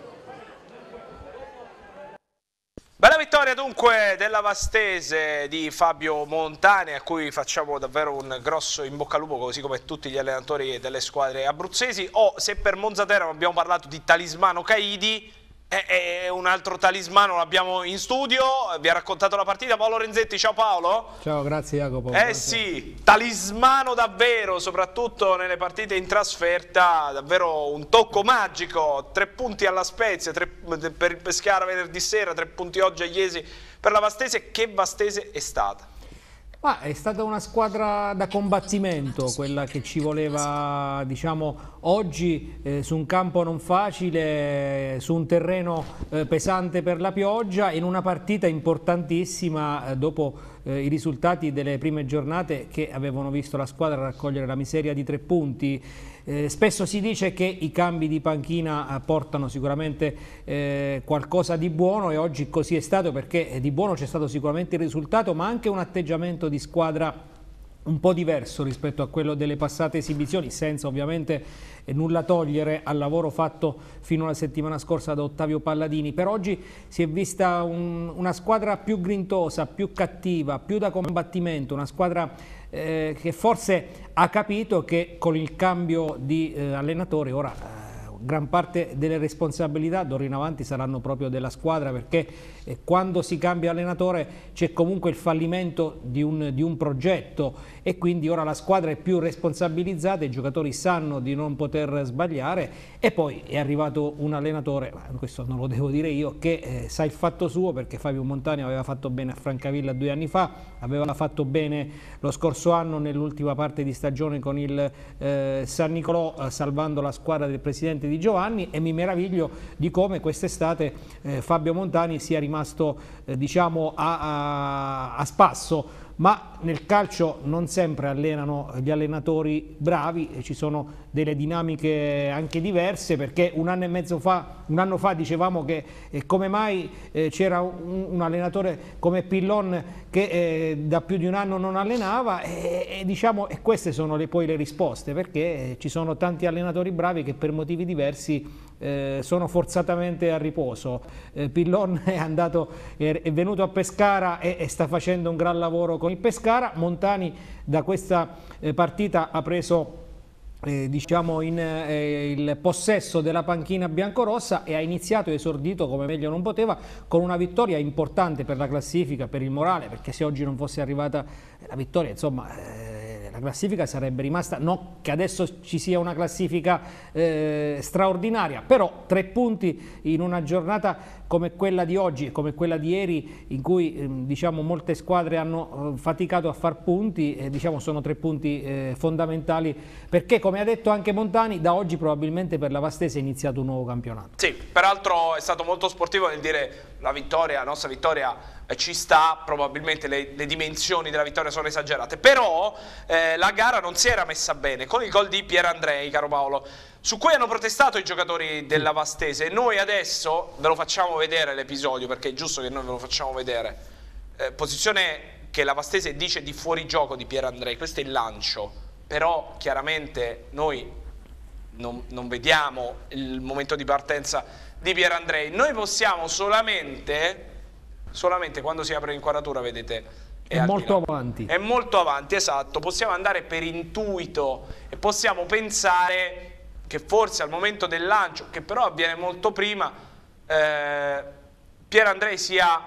Bella vittoria dunque della Vastese di Fabio Montani, a cui facciamo davvero un grosso in bocca al lupo, così come tutti gli allenatori delle squadre abruzzesi. Se per Monza Teramo abbiamo parlato di talismano Caidi, un altro talismano l'abbiamo in studio, vi ha raccontato la partita Paolo Renzetti. Ciao Paolo. Ciao, grazie Jacopo. Sì, talismano davvero, soprattutto nelle partite in trasferta, davvero un tocco magico, 3 punti alla Spezia, 3 per il Pescara venerdì sera, 3 punti oggi a Iesi per la Vastese. Che Vastese è stata? È stata una squadra da combattimento, quella che ci voleva, diciamo, oggi su un campo non facile, su un terreno pesante per la pioggia, in una partita importantissima dopo i risultati delle prime giornate che avevano visto la squadra raccogliere la miseria di 3 punti. Spesso si dice che i cambi di panchina portano sicuramente qualcosa di buono e oggi così è stato, perché di buono c'è stato sicuramente il risultato, ma anche un atteggiamento di squadra un po' diverso rispetto a quello delle passate esibizioni, senza ovviamente nulla togliere al lavoro fatto fino alla settimana scorsa da Ottavio Palladini. Per oggi si è vista una squadra più grintosa, più cattiva, più da combattimento, una squadra che forse ha capito che con il cambio di allenatore ora gran parte delle responsabilità d'ora in avanti saranno proprio della squadra, perché quando si cambia allenatore c'è comunque il fallimento di un progetto, e quindi ora la squadra è più responsabilizzata, i giocatori sanno di non poter sbagliare, e poi è arrivato un allenatore, questo non lo devo dire io, che sa il fatto suo, perché Fabio Montani aveva fatto bene a Francavilla 2 anni fa, aveva fatto bene lo scorso anno nell'ultima parte di stagione con il San Nicolò, salvando la squadra del presidente Di Giovanni, e mi meraviglio di come quest'estate Fabio Montani sia rimasto diciamo a spasso. Ma nel calcio non sempre allenano gli allenatori bravi, ci sono delle dinamiche anche diverse, perché un anno fa dicevamo che come mai c'era un allenatore come Pillon che da più di un anno non allenava, e queste sono poi le risposte, perché ci sono tanti allenatori bravi che per motivi diversi sono forzatamente a riposo. Pillon è venuto a Pescara e sta facendo un gran lavoro con il Pescara. Montani da questa partita ha preso il possesso della panchina biancorossa e ha iniziato, esordito come meglio non poteva, con una vittoria importante per la classifica, per il morale, perché se oggi non fosse arrivata la vittoria, insomma, la classifica sarebbe rimasta, non che adesso ci sia una classifica straordinaria, però 3 punti in una giornata come quella di oggi e come quella di ieri, in cui molte squadre hanno faticato a far punti, sono 3 punti fondamentali, perché come ha detto anche Montani, da oggi probabilmente per la Vastese è iniziato un nuovo campionato. Sì, peraltro è stato molto sportivo nel dire la nostra vittoria ci sta, probabilmente le dimensioni della vittoria sono esagerate, però la gara non si era messa bene con il gol di Pierandrei, caro Paolo, su cui hanno protestato i giocatori della Vastese. Noi adesso ve lo facciamo vedere l'episodio, perché è giusto che noi ve lo facciamo vedere. Posizione che la Vastese dice di fuorigioco di Pierandrei, questo è il lancio, però chiaramente noi non vediamo il momento di partenza di Pierandrei. Noi possiamo solamente quando si apre l'inquadratura, vedete, è molto avanti. È molto avanti, esatto. Possiamo andare per intuito e possiamo pensare che forse al momento del lancio, che però avviene molto prima, Pierandrei sia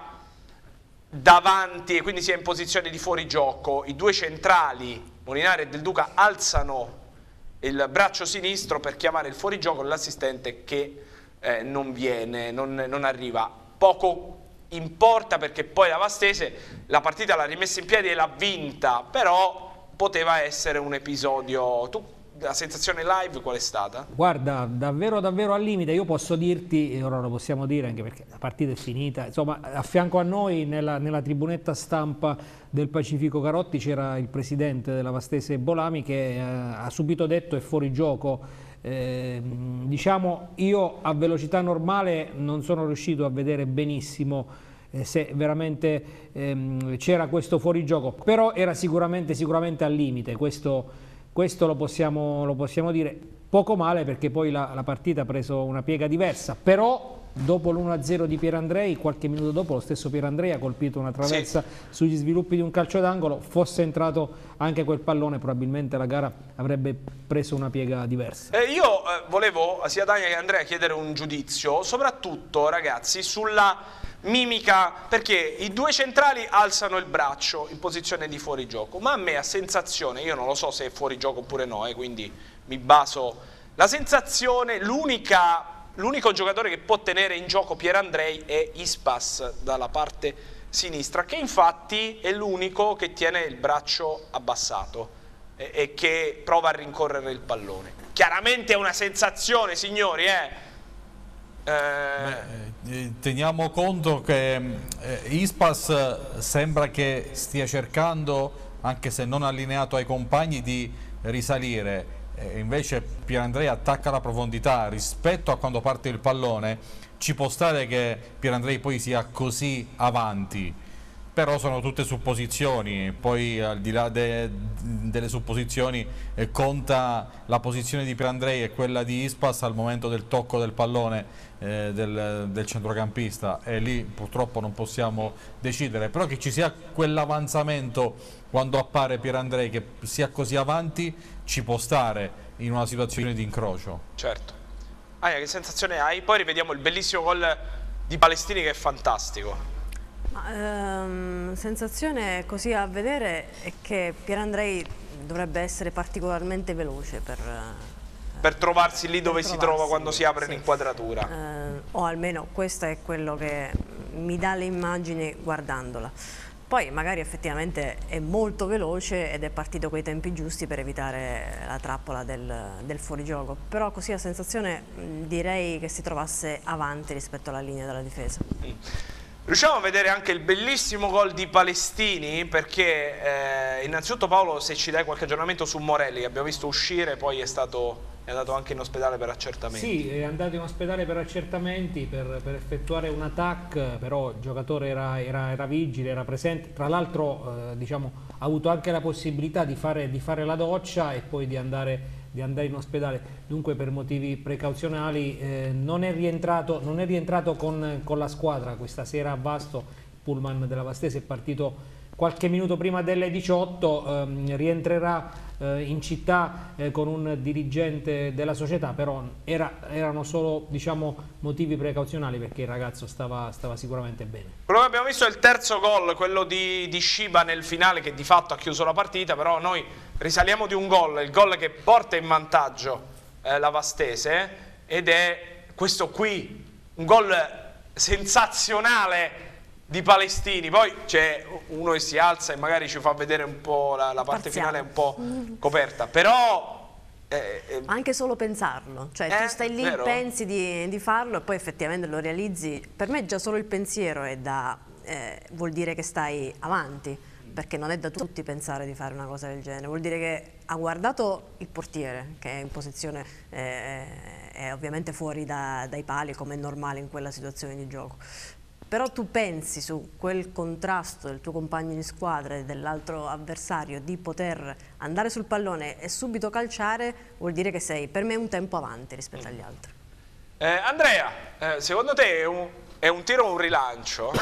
davanti e quindi sia in posizione di fuorigioco. I 2 centrali, Molinari e Del Duca, alzano il braccio sinistro per chiamare il fuorigioco, l'assistente che non viene, non arriva. Poco importa, perché poi la Vastese la partita l'ha rimessa in piedi e l'ha vinta, però poteva essere un episodio. Tu, la sensazione live qual è stata? Guarda, davvero al limite. Io posso dirti, e ora lo possiamo dire anche perché la partita è finita, insomma, a fianco a noi nella tribunetta stampa del Pacifico Carotti c'era il presidente della Vastese Bolami, che ha subito detto è fuori gioco. Io a velocità normale non sono riuscito a vedere benissimo se veramente c'era questo fuorigioco, però era sicuramente al limite, questo lo possiamo dire. Poco male, perché poi la partita ha preso una piega diversa, però dopo l'1-0 di Pierandrei, qualche minuto dopo lo stesso Pierandrei ha colpito una traversa sugli sviluppi di un calcio d'angolo. Fosse entrato anche quel pallone, probabilmente la gara avrebbe preso una piega diversa. Io volevo sia Dania che Andrea chiedere un giudizio, soprattutto ragazzi sulla mimica, perché i 2 centrali alzano il braccio in posizione di fuorigioco, ma a me ha sensazione, io non lo so se è fuorigioco oppure no, quindi mi baso, la sensazione, l'unico giocatore che può tenere in gioco Pierandrei è Ispas dalla parte sinistra, che infatti è l'unico che tiene il braccio abbassato e che prova a rincorrere il pallone. Chiaramente è una sensazione, signori, teniamo conto che Ispas sembra che stia cercando, anche se non allineato ai compagni, di risalire. Invece Pierandrei attacca la profondità rispetto a quando parte il pallone. Ci può stare che Pierandrei poi sia così avanti, però sono tutte supposizioni. Poi al di là delle supposizioni conta la posizione di Pierandrei e quella di Ispas al momento del tocco del pallone del centrocampista, e lì purtroppo non possiamo decidere, però che ci sia quell'avanzamento quando appare Pierandrei, che sia così avanti, ci può stare in una situazione di incrocio. Certo. Aya, che sensazione hai? Poi rivediamo il bellissimo gol di Palestini che è fantastico. Sensazione così a vedere è che Pierandrei dovrebbe essere particolarmente veloce per trovarsi lì dove si trova quando si apre l'inquadratura. O almeno questo è quello che mi dà le immagini guardandola. Poi magari effettivamente è molto veloce ed è partito coi tempi giusti per evitare la trappola del fuorigioco, però così a sensazione direi che si trovasse avanti rispetto alla linea della difesa. Riusciamo a vedere anche il bellissimo gol di Palestini, perché innanzitutto Paolo, se ci dai qualche aggiornamento su Morelli, che abbiamo visto uscire, poi è andato anche in ospedale per accertamenti. Sì, è andato in ospedale per accertamenti, per effettuare un attacco, però il giocatore era vigile, era presente, tra l'altro diciamo, ha avuto anche la possibilità di fare la doccia e poi di andare in ospedale, dunque per motivi precauzionali non è rientrato con la squadra questa sera a Vasto. Il pullman della Vastese è partito qualche minuto prima delle 18, rientrerà in città con un dirigente della società, però erano solo, diciamo, motivi precauzionali, perché il ragazzo stava sicuramente bene. Quello che abbiamo visto è il terzo gol, quello di Shiba nel finale, che di fatto ha chiuso la partita, però noi risaliamo di un gol, il gol che porta in vantaggio la Vastese, ed è questo qui, un gol sensazionale di Palestini. Poi c'è uno che si alza e magari ci fa vedere un po' la parte finale è un po' coperta, però anche solo pensarlo, cioè tu stai lì, vero? pensi di farlo e poi effettivamente lo realizzi. Per me già solo il pensiero vuol dire che stai avanti, perché non è da tutti pensare di fare una cosa del genere. Vuol dire che ha guardato il portiere, che è in posizione è ovviamente fuori dai pali, come è normale in quella situazione di gioco. Però tu pensi su quel contrasto del tuo compagno di squadra e dell'altro avversario di poter andare sul pallone e subito calciare, vuol dire che sei per me un tempo avanti rispetto agli altri. Andrea, secondo te è un tiro o un rilancio?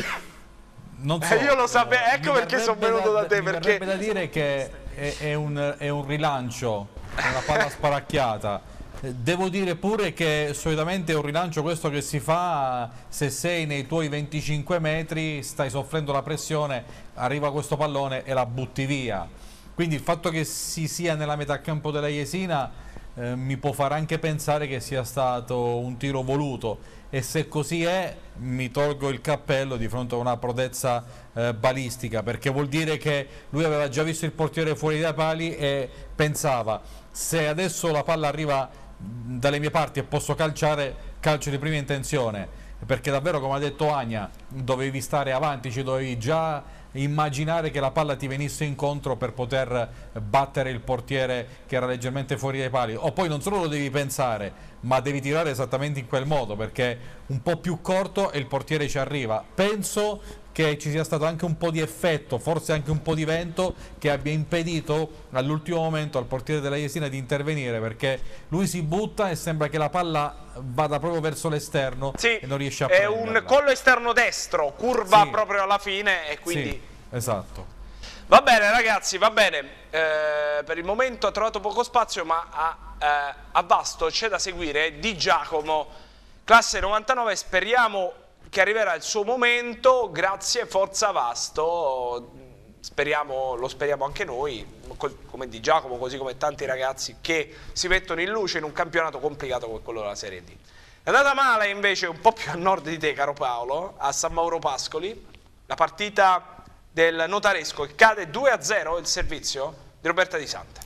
Non so, io lo sapevo, ecco perché sono venuto da te. Mi verrebbe da dire che è un rilancio, è una palla sparacchiata. Devo dire pure che solitamente è un rilancio questo che si fa se sei nei tuoi 25 metri, stai soffrendo la pressione, arriva questo pallone e la butti via. Quindi il fatto che si sia nella metà campo della Jesina mi può far anche pensare che sia stato un tiro voluto, e se così è mi tolgo il cappello di fronte a una prodezza balistica, perché vuol dire che lui aveva già visto il portiere fuori dai pali e pensava: se adesso la palla arriva dalle mie parti e posso calciare, calcio di prima intenzione, perché davvero, come ha detto Ania, dovevi stare avanti, ci dovevi già immaginare che la palla ti venisse incontro per poter battere il portiere che era leggermente fuori dai pali. O poi non solo lo devi pensare, ma devi tirare esattamente in quel modo, perché un po' più corto e il portiere ci arriva. Penso che ci sia stato anche un po' di effetto, forse anche un po' di vento, che abbia impedito all'ultimo momento al portiere della Jesina di intervenire, perché lui si butta e sembra che la palla vada proprio verso l'esterno, e non riesce a prenderla. È un collo esterno destro, curva proprio alla fine, e quindi... Sì, esatto. Va bene ragazzi, va bene, per il momento ha trovato poco spazio, ma a Vasto c'è da seguire Di Giacomo, classe 99, speriamo che arriverà il suo momento. Grazie, forza Vasto, lo speriamo anche noi, come Di Giacomo, così come tanti ragazzi che si mettono in luce in un campionato complicato come quello della Serie D. È andata male invece un po' più a nord di te, caro Paolo, a San Mauro Pascoli, la partita del Notaresco, che cade 2-0 il servizio di Roberta Di Sante.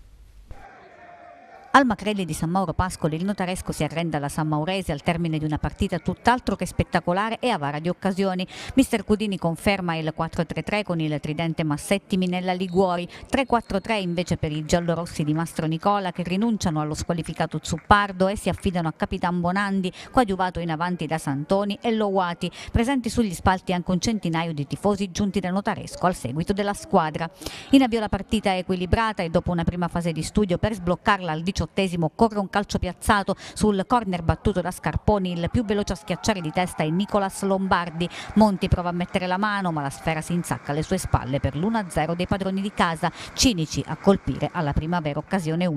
Al Macrelli di San Mauro Pascoli il Notaresco si arrende alla San Maurese al termine di una partita tutt'altro che spettacolare e avara di occasioni. Mister Cudini conferma il 4-3-3 con il tridente Massettimi nella Liguori, 3-4-3 invece per i giallorossi di Mastro Nicola, che rinunciano allo squalificato Zuppardo e si affidano a Capitan Bonandi, coadiuvato in avanti da Santoni e Lowati. Presenti sugli spalti anche un centinaio di tifosi giunti da Notaresco al seguito della squadra. In avvio la partita è equilibrata e dopo una prima fase di studio per sbloccarla al 18° corre un calcio piazzato sul corner battuto da Scarponi. Il più veloce a schiacciare di testa è Nicolas Lombardi. Monti prova a mettere la mano, ma la sfera si insacca alle sue spalle per l'1-0 dei padroni di casa, cinici a colpire alla prima vera occasione utile.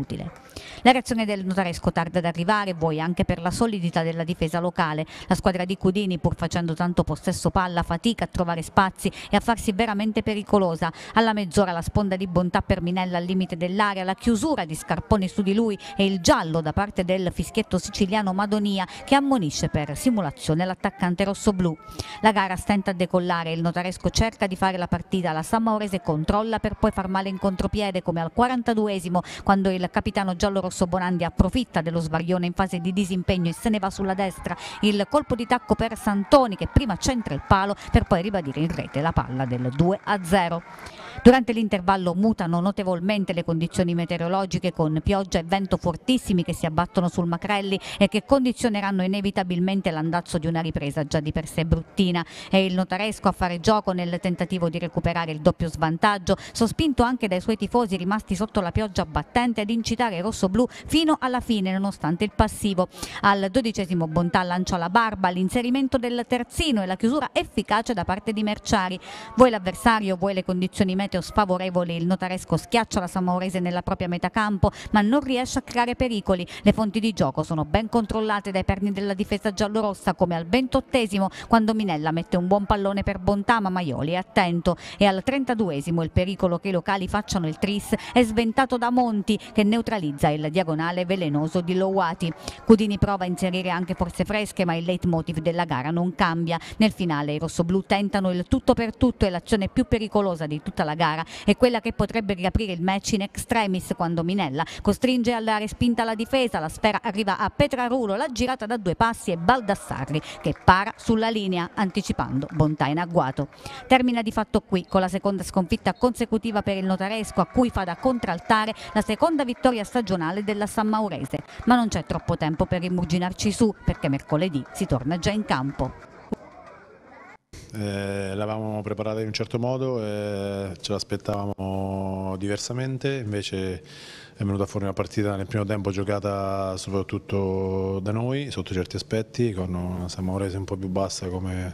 La reazione del Notaresco tarda ad arrivare, vuoi anche per la solidità della difesa locale. La squadra di Cudini, pur facendo tanto possesso palla, fatica a trovare spazi e a farsi veramente pericolosa. Alla mezz'ora la sponda di bontà per Minella al limite dell'area, la chiusura di Scarponi su di lui e il giallo da parte del fischietto siciliano Madonia, che ammonisce per simulazione l'attaccante rossoblù. La gara stenta a decollare, il Notaresco cerca di fare la partita, la San Maurese controlla per poi far male in contropiede, come al 42esimo, quando il capitano giallo-rosso Bonandi approfitta dello sbaglione in fase di disimpegno e se ne va sulla destra. Il colpo di tacco per Santoni, che prima centra il palo per poi ribadire in rete la palla del 2-0. Durante l'intervallo mutano notevolmente le condizioni meteorologiche, con pioggia e vento fortissimi che si abbattono sul Macrelli e che condizioneranno inevitabilmente l'andazzo di una ripresa già di per sé bruttina. È il Notaresco a fare gioco nel tentativo di recuperare il doppio svantaggio, sospinto anche dai suoi tifosi rimasti sotto la pioggia battente ad incitare i rossoblù fino alla fine nonostante il passivo. Al 12esimo Bontà lancia la barba, l'inserimento del terzino e la chiusura efficace da parte di Merciari. Vuoi l'avversario, vuoi le condizioni meteo sfavorevoli, il Notaresco schiaccia la San Maurese nella propria metà campo, ma non riesce a creare pericoli. Le fonti di gioco sono ben controllate dai perni della difesa giallorossa, come al 28esimo, quando Minella mette un buon pallone per Bontà, ma Maioli è attento, e al 32esimo il pericolo che i locali facciano il tris è sventato da Monti, che neutralizza il diagonale velenoso di Lowati. Cudini prova a inserire anche forze fresche, ma il leitmotiv della gara non cambia. Nel finale i rossoblù tentano il tutto per tutto e l'azione più pericolosa di tutta la gara è quella che potrebbe riaprire il match in extremis, quando Minella costringe alla respinta la difesa, la sfera arriva a Petrarulo, la girata da 2 passi e Baldassarri che para sulla linea anticipando Bontà in agguato. Termina di fatto qui con la seconda sconfitta consecutiva per il Notaresco, a cui fa da contraltare la seconda vittoria stagionale della San Maurese, ma non c'è troppo tempo per rimuginarci su, perché mercoledì si torna già in campo. L'avevamo preparata in un certo modo, ce l'aspettavamo diversamente, invece è venuta fuori una partita nel primo tempo giocata soprattutto da noi sotto certi aspetti, con una San Maurese un po' più bassa come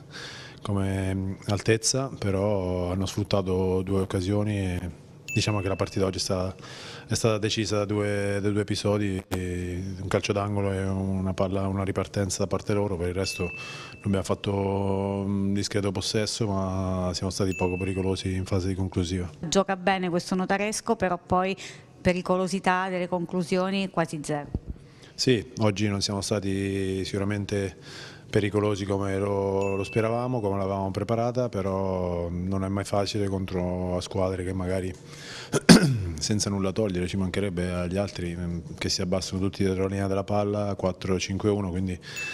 altezza, però hanno sfruttato 2 occasioni e diciamo che la partita oggi è stata decisa da due episodi, un calcio d'angolo e una ripartenza da parte loro. Per il resto non abbiamo fatto un discreto possesso, ma siamo stati poco pericolosi in fase di conclusiva. Gioca bene questo Notaresco, però poi pericolosità delle conclusioni quasi zero. Sì, oggi non siamo stati sicuramente pericolosi come lo speravamo, come l'avevamo preparata, però non è mai facile contro squadre che magari senza nulla togliere, ci mancherebbe agli altri che si abbassano tutti dietro la linea della palla, 4-5-1, quindi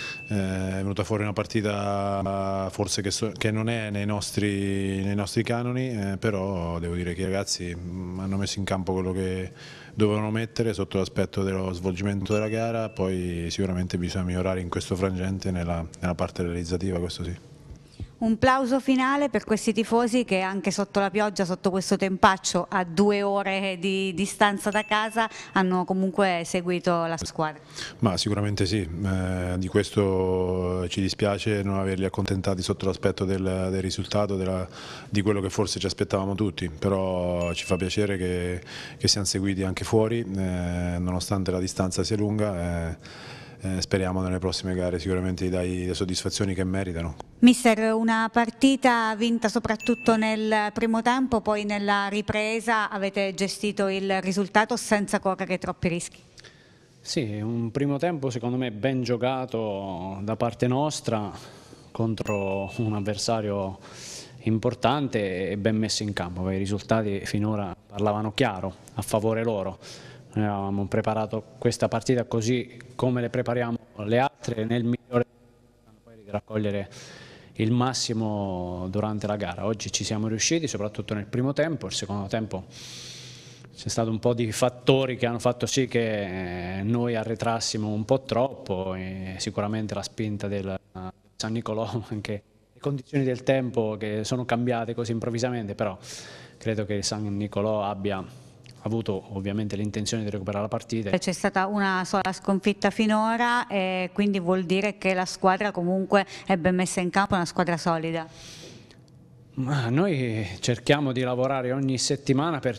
è venuta fuori una partita forse che non è nei nostri canoni, però devo dire che i ragazzi hanno messo in campo quello che dovevano mettere sotto l'aspetto dello svolgimento della gara. Poi sicuramente bisogna migliorare in questo frangente nella parte realizzativa, questo sì. Un plauso finale per questi tifosi che anche sotto la pioggia, sotto questo tempaccio, a 2 ore di distanza da casa, hanno comunque seguito la squadra. Ma sicuramente sì, di questo ci dispiace non averli accontentati sotto l'aspetto del risultato, di quello che forse ci aspettavamo tutti, però ci fa piacere che siano seguiti anche fuori, nonostante la distanza sia lunga. Speriamo nelle prossime gare sicuramente di dare le soddisfazioni che meritano. Mister, una partita vinta soprattutto nel primo tempo, poi nella ripresa avete gestito il risultato senza correre troppi rischi. Sì, un primo tempo secondo me ben giocato da parte nostra contro un avversario importante e ben messo in campo. I risultati finora parlavano chiaro a favore loro. Noi avevamo preparato questa partita così come le prepariamo le altre, nel migliore poi di raccogliere il massimo durante la gara. Oggi ci siamo riusciti, soprattutto nel primo tempo. Il secondo tempo c'è stato un po' di fattori che hanno fatto sì che noi arretrassimo un po' troppo, e sicuramente la spinta del San Nicolò, anche le condizioni del tempo che sono cambiate così improvvisamente, però credo che il San Nicolò abbia avuto ovviamente l'intenzione di recuperare la partita. C'è stata una sola sconfitta finora e quindi vuol dire che la squadra comunque è ben messa in campo, una squadra solida. Ma noi cerchiamo di lavorare ogni settimana per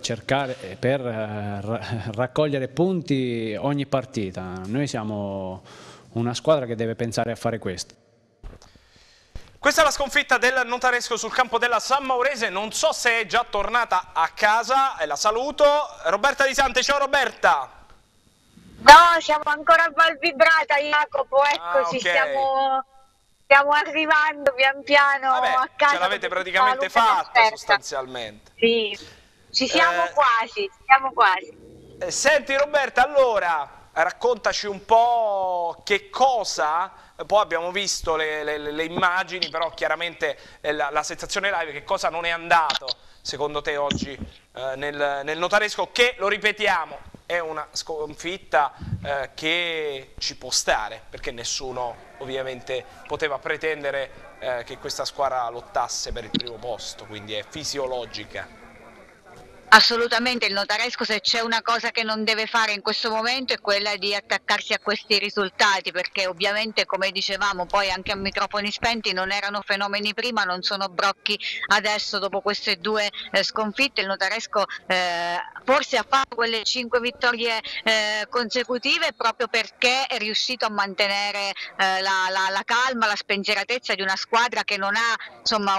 raccogliere punti ogni partita. Noi siamo una squadra che deve pensare a fare questo. Questa è la sconfitta del Notaresco sul campo della San Maurese. Non so se è già tornata a casa e la saluto. Roberta Di Sante, ciao Roberta. No, siamo ancora a Val Vibrata, Jacopo, eccoci, okay. Stiamo arrivando pian piano a casa. Ce l'avete praticamente fatta sostanzialmente. Sì, ci siamo quasi, Senti Roberta, allora raccontaci un po' che cosa, poi abbiamo visto le immagini, però chiaramente la sensazione live, che cosa non è andato secondo te oggi nel Notaresco, che, lo ripetiamo, è una sconfitta che ci può stare, perché nessuno ovviamente poteva pretendere che questa squadra lottasse per il primo posto, quindi è fisiologica. Assolutamente, il Notaresco, se c'è una cosa che non deve fare in questo momento, è quella di attaccarsi a questi risultati, perché ovviamente, come dicevamo poi anche a microfoni spenti, non erano fenomeni prima, non sono brocchi adesso dopo queste due sconfitte. Il Notaresco forse ha fatto quelle 5 vittorie consecutive proprio perché è riuscito a mantenere la calma, la spensieratezza di una squadra che non ha, insomma,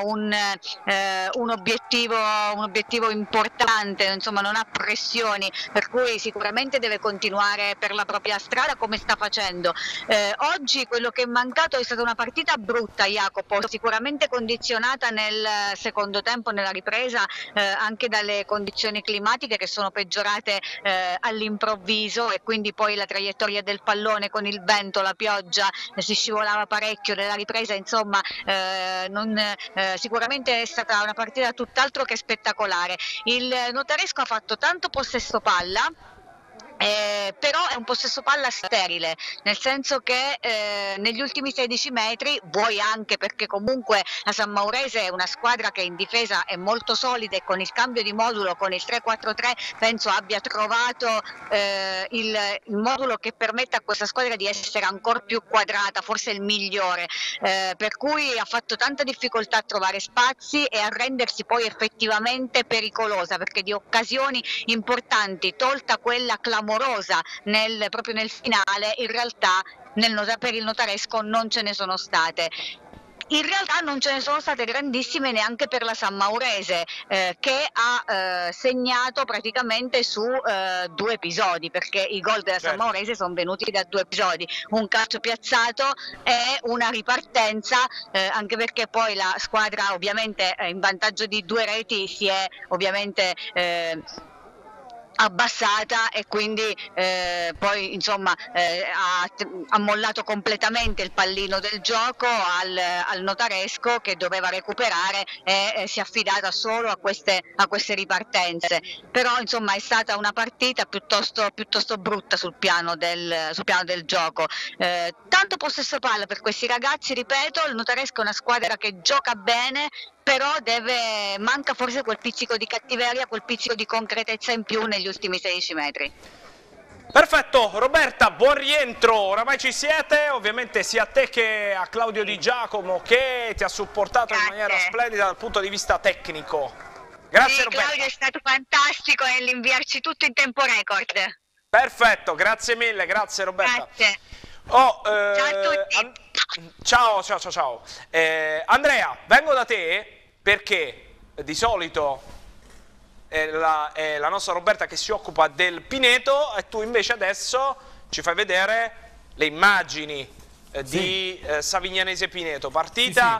un obiettivo importante, insomma non ha pressioni, per cui sicuramente deve continuare per la propria strada come sta facendo. Oggi quello che è mancato è stata una partita brutta, Jacopo, sicuramente condizionata nel secondo tempo, nella ripresa, anche dalle condizioni climatiche che sono peggiorate all'improvviso, e quindi poi la traiettoria del pallone con il vento, la pioggia, si scivolava parecchio nella ripresa, insomma sicuramente è stata una partita tutt'altro che spettacolare. Il Notaresco ha fatto tanto possesso palla, però è un possesso palla sterile, nel senso che negli ultimi 16 metri, vuoi anche perché comunque la San Maurese è una squadra che in difesa è molto solida, e con il cambio di modulo, con il 3-4-3, penso abbia trovato il modulo che permette a questa squadra di essere ancora più quadrata, forse il migliore, per cui ha fatto tanta difficoltà a trovare spazi e a rendersi poi effettivamente pericolosa, perché di occasioni importanti, tolta quella clamorosa proprio nel finale, in realtà per il Notaresco non ce ne sono state. In realtà non ce ne sono state grandissime neanche per la San Maurese, che ha segnato praticamente su 2 episodi, perché i gol della San Maurese sono venuti da 2 episodi, un calcio piazzato e una ripartenza, anche perché poi la squadra ovviamente in vantaggio di 2 reti si è ovviamente abbassata, e quindi poi insomma ha mollato completamente il pallino del gioco al Notaresco, che doveva recuperare, e si è affidata solo a queste ripartenze. Però insomma è stata una partita piuttosto brutta sul piano del gioco. Tanto possesso palla per questi ragazzi, ripeto, il Notaresco è una squadra che gioca bene, però manca forse quel pizzico di cattiveria, quel pizzico di concretezza in più negli ultimi 16 metri. Perfetto, Roberta, buon rientro, oramai ci siete, ovviamente sia a te che a Claudio Di Giacomo, che ti ha supportato in maniera splendida dal punto di vista tecnico. Grazie, Roberta. Claudio è stato fantastico nell'inviarci tutto in tempo record. Perfetto, grazie mille, grazie Roberta. Grazie. Ciao a tutti. Ciao. Andrea, vengo da te perché di solito è la nostra Roberta che si occupa del Pineto, e tu invece adesso ci fai vedere le immagini di Savignanese Pineto. Partita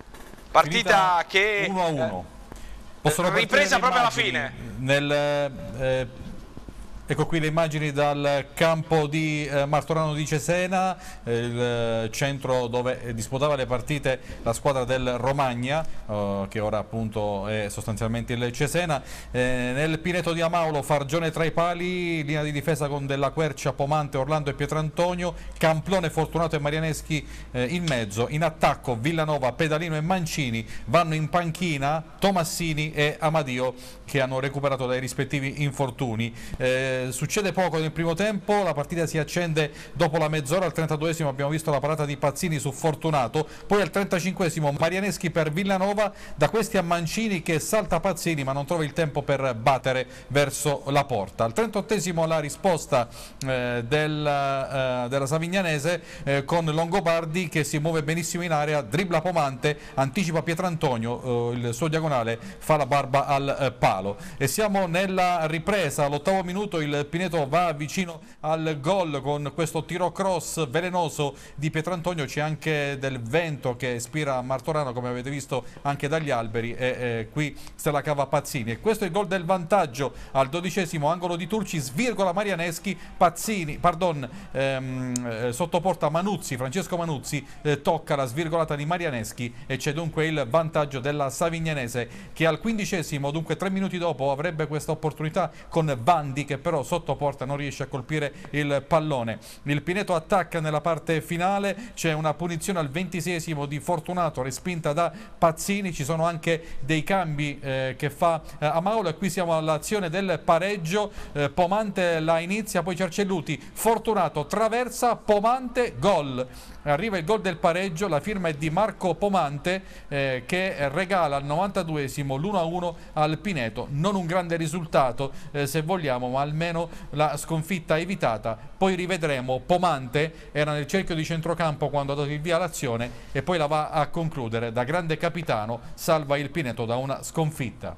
che 1-1. ripresa proprio alla fine. Ecco qui le immagini dal campo di Martorano di Cesena, il centro dove disputava le partite la squadra del Romagna, che ora appunto è sostanzialmente il Cesena. Nel Pineto di Amaulo, Fargione tra i pali, linea di difesa con Della Quercia, Pomante, Orlando e Pietrantonio, Camplone, Fortunato e Marianeschi in mezzo. In attacco Villanova, Pedalino e Mancini, vanno in panchina Tomassini e Amadio, che hanno recuperato dai rispettivi infortuni. succede poco nel primo tempo, la partita si accende dopo la mezz'ora. Al 32esimo abbiamo visto la parata di Pazzini su Fortunato, poi al 35esimo Marianeschi per Villanova, da questi a Mancini che salta Pazzini ma non trova il tempo per battere verso la porta. Al 38esimo la risposta della Savignanese con Longobardi che si muove benissimo in area, dribbla Pomante, anticipa Pietrantonio, il suo diagonale fa la barba al palo. E siamo nella ripresa, all'8° minuto il Pineto va vicino al gol con questo tiro cross velenoso di Pietrantonio, c'è anche del vento che ispira a Martorano come avete visto anche dagli alberi, e qui se la cava Pazzini. E questo è il gol del vantaggio al 12esimo, angolo di Turci, svirgola Marianeschi, sotto porta Manuzzi, Francesco Manuzzi tocca la svirgolata di Marianeschi e c'è dunque il vantaggio della Savignanese che al 15esimo, dunque 3 minuti dopo, avrebbe questa opportunità con Vandi che però sotto porta non riesce a colpire il pallone. Il Pineto attacca nella parte finale, c'è una punizione al 26esimo di Fortunato respinta da Pazzini, ci sono anche dei cambi che fa Amaolo e qui siamo all'azione del pareggio. Pomante la inizia, poi Cercelluti, Fortunato traversa, Pomante, gol. Arriva il gol del pareggio, la firma è di Marco Pomante che regala al 92esimo l'1-1 al Pineto. Non un grande risultato se vogliamo, ma almeno la sconfitta evitata. Poi rivedremo, Pomante era nel cerchio di centrocampo quando ha dato il via all'azione e poi la va a concludere. Da grande capitano salva il Pineto da una sconfitta.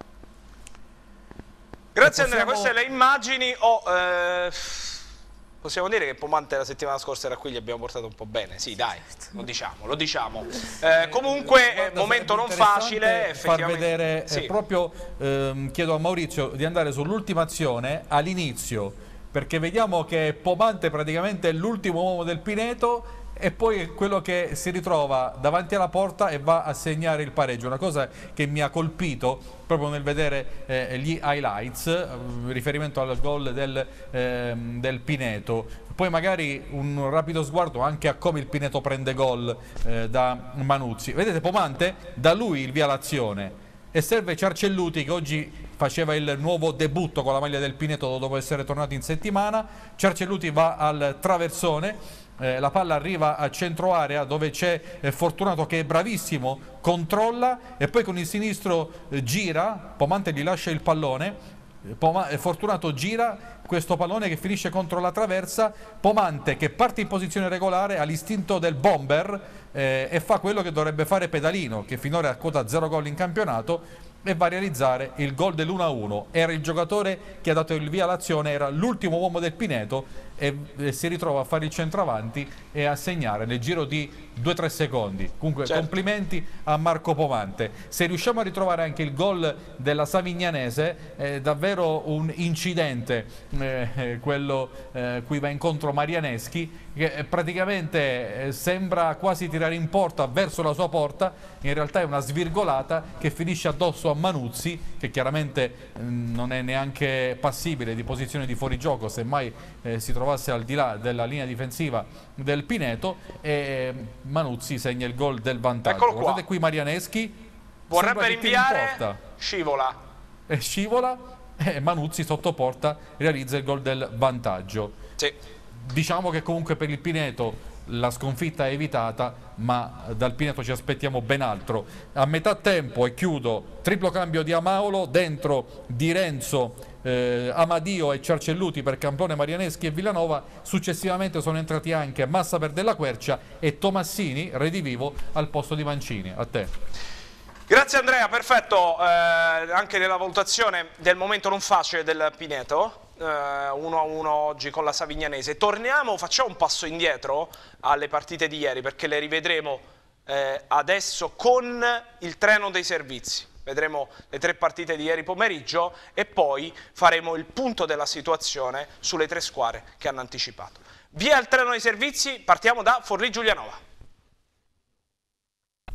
Grazie Andrea, queste le immagini. Possiamo dire che Pomante la settimana scorsa era qui, gli abbiamo portato un po' bene, sì dai, lo diciamo. Comunque momento non facile, effettivamente. Far vedere, sì. Proprio chiedo a Maurizio di andare sull'ultima azione all'inizio, perché vediamo che Pomante praticamente è l'ultimo uomo del Pineto e poi è quello che si ritrova davanti alla porta e va a segnare il pareggio, una cosa che mi ha colpito proprio nel vedere gli highlights, riferimento al gol del Pineto. Poi magari un rapido sguardo anche a come il Pineto prende gol da Manuzzi. Vedete Pomante? Da lui il via l'azione. E serve Cercelluti che oggi faceva il nuovo debutto con la maglia del Pineto dopo essere tornato in settimana. Cercelluti va al traversone, la palla arriva a centro area dove c'è Fortunato che è bravissimo, controlla e poi con il sinistro gira, Pomante gli lascia il pallone, Fortunato gira questo pallone che finisce contro la traversa, Pomante che parte in posizione regolare ha l'istinto del bomber e fa quello che dovrebbe fare Pedalino, che finora ha quota 0 gol in campionato, e va a realizzare il gol dell'1-1. Era il giocatore che ha dato il via all'azione, era l'ultimo uomo del Pineto e si ritrova a fare il centravanti e a segnare nel giro di 2-3 secondi. Comunque certo, complimenti a Marco Pomante. Se riusciamo a ritrovare anche il gol della Savignanese è davvero un incidente quello cui va incontro Marianeschi, che praticamente sembra quasi tirare in porta verso la sua porta, in realtà è una svirgolata che finisce addosso a Manuzzi, che chiaramente non è neanche passibile di posizione di fuorigioco, semmai si trovasse al di là della linea difensiva del Pineto, e Manuzzi segna il gol del vantaggio. Guardate qui Marianeschi, vorrebbe rinviare, scivola e Manuzzi sotto porta realizza il gol del vantaggio. Sì. Diciamo che comunque per il Pineto la sconfitta è evitata, ma dal Pineto ci aspettiamo ben altro. A metà tempo, e chiudo, triplo cambio di Amaolo, dentro Di Renzo, Amadio e Cercelluti per Camplone, Marianeschi e Villanova. Successivamente sono entrati anche Massa per Della Quercia e Tomassini, redivivo, al posto di Mancini. A te. Grazie Andrea, perfetto, anche nella valutazione del momento non facile del Pineto. 1-1 oggi con la Savignanese. Facciamo un passo indietro alle partite di ieri, perché le rivedremo adesso con il treno dei servizi. Vedremo le 3 partite di ieri pomeriggio e poi faremo il punto della situazione sulle 3 squadre che hanno anticipato. Via il treno dei servizi, partiamo da Forlì Giulianova.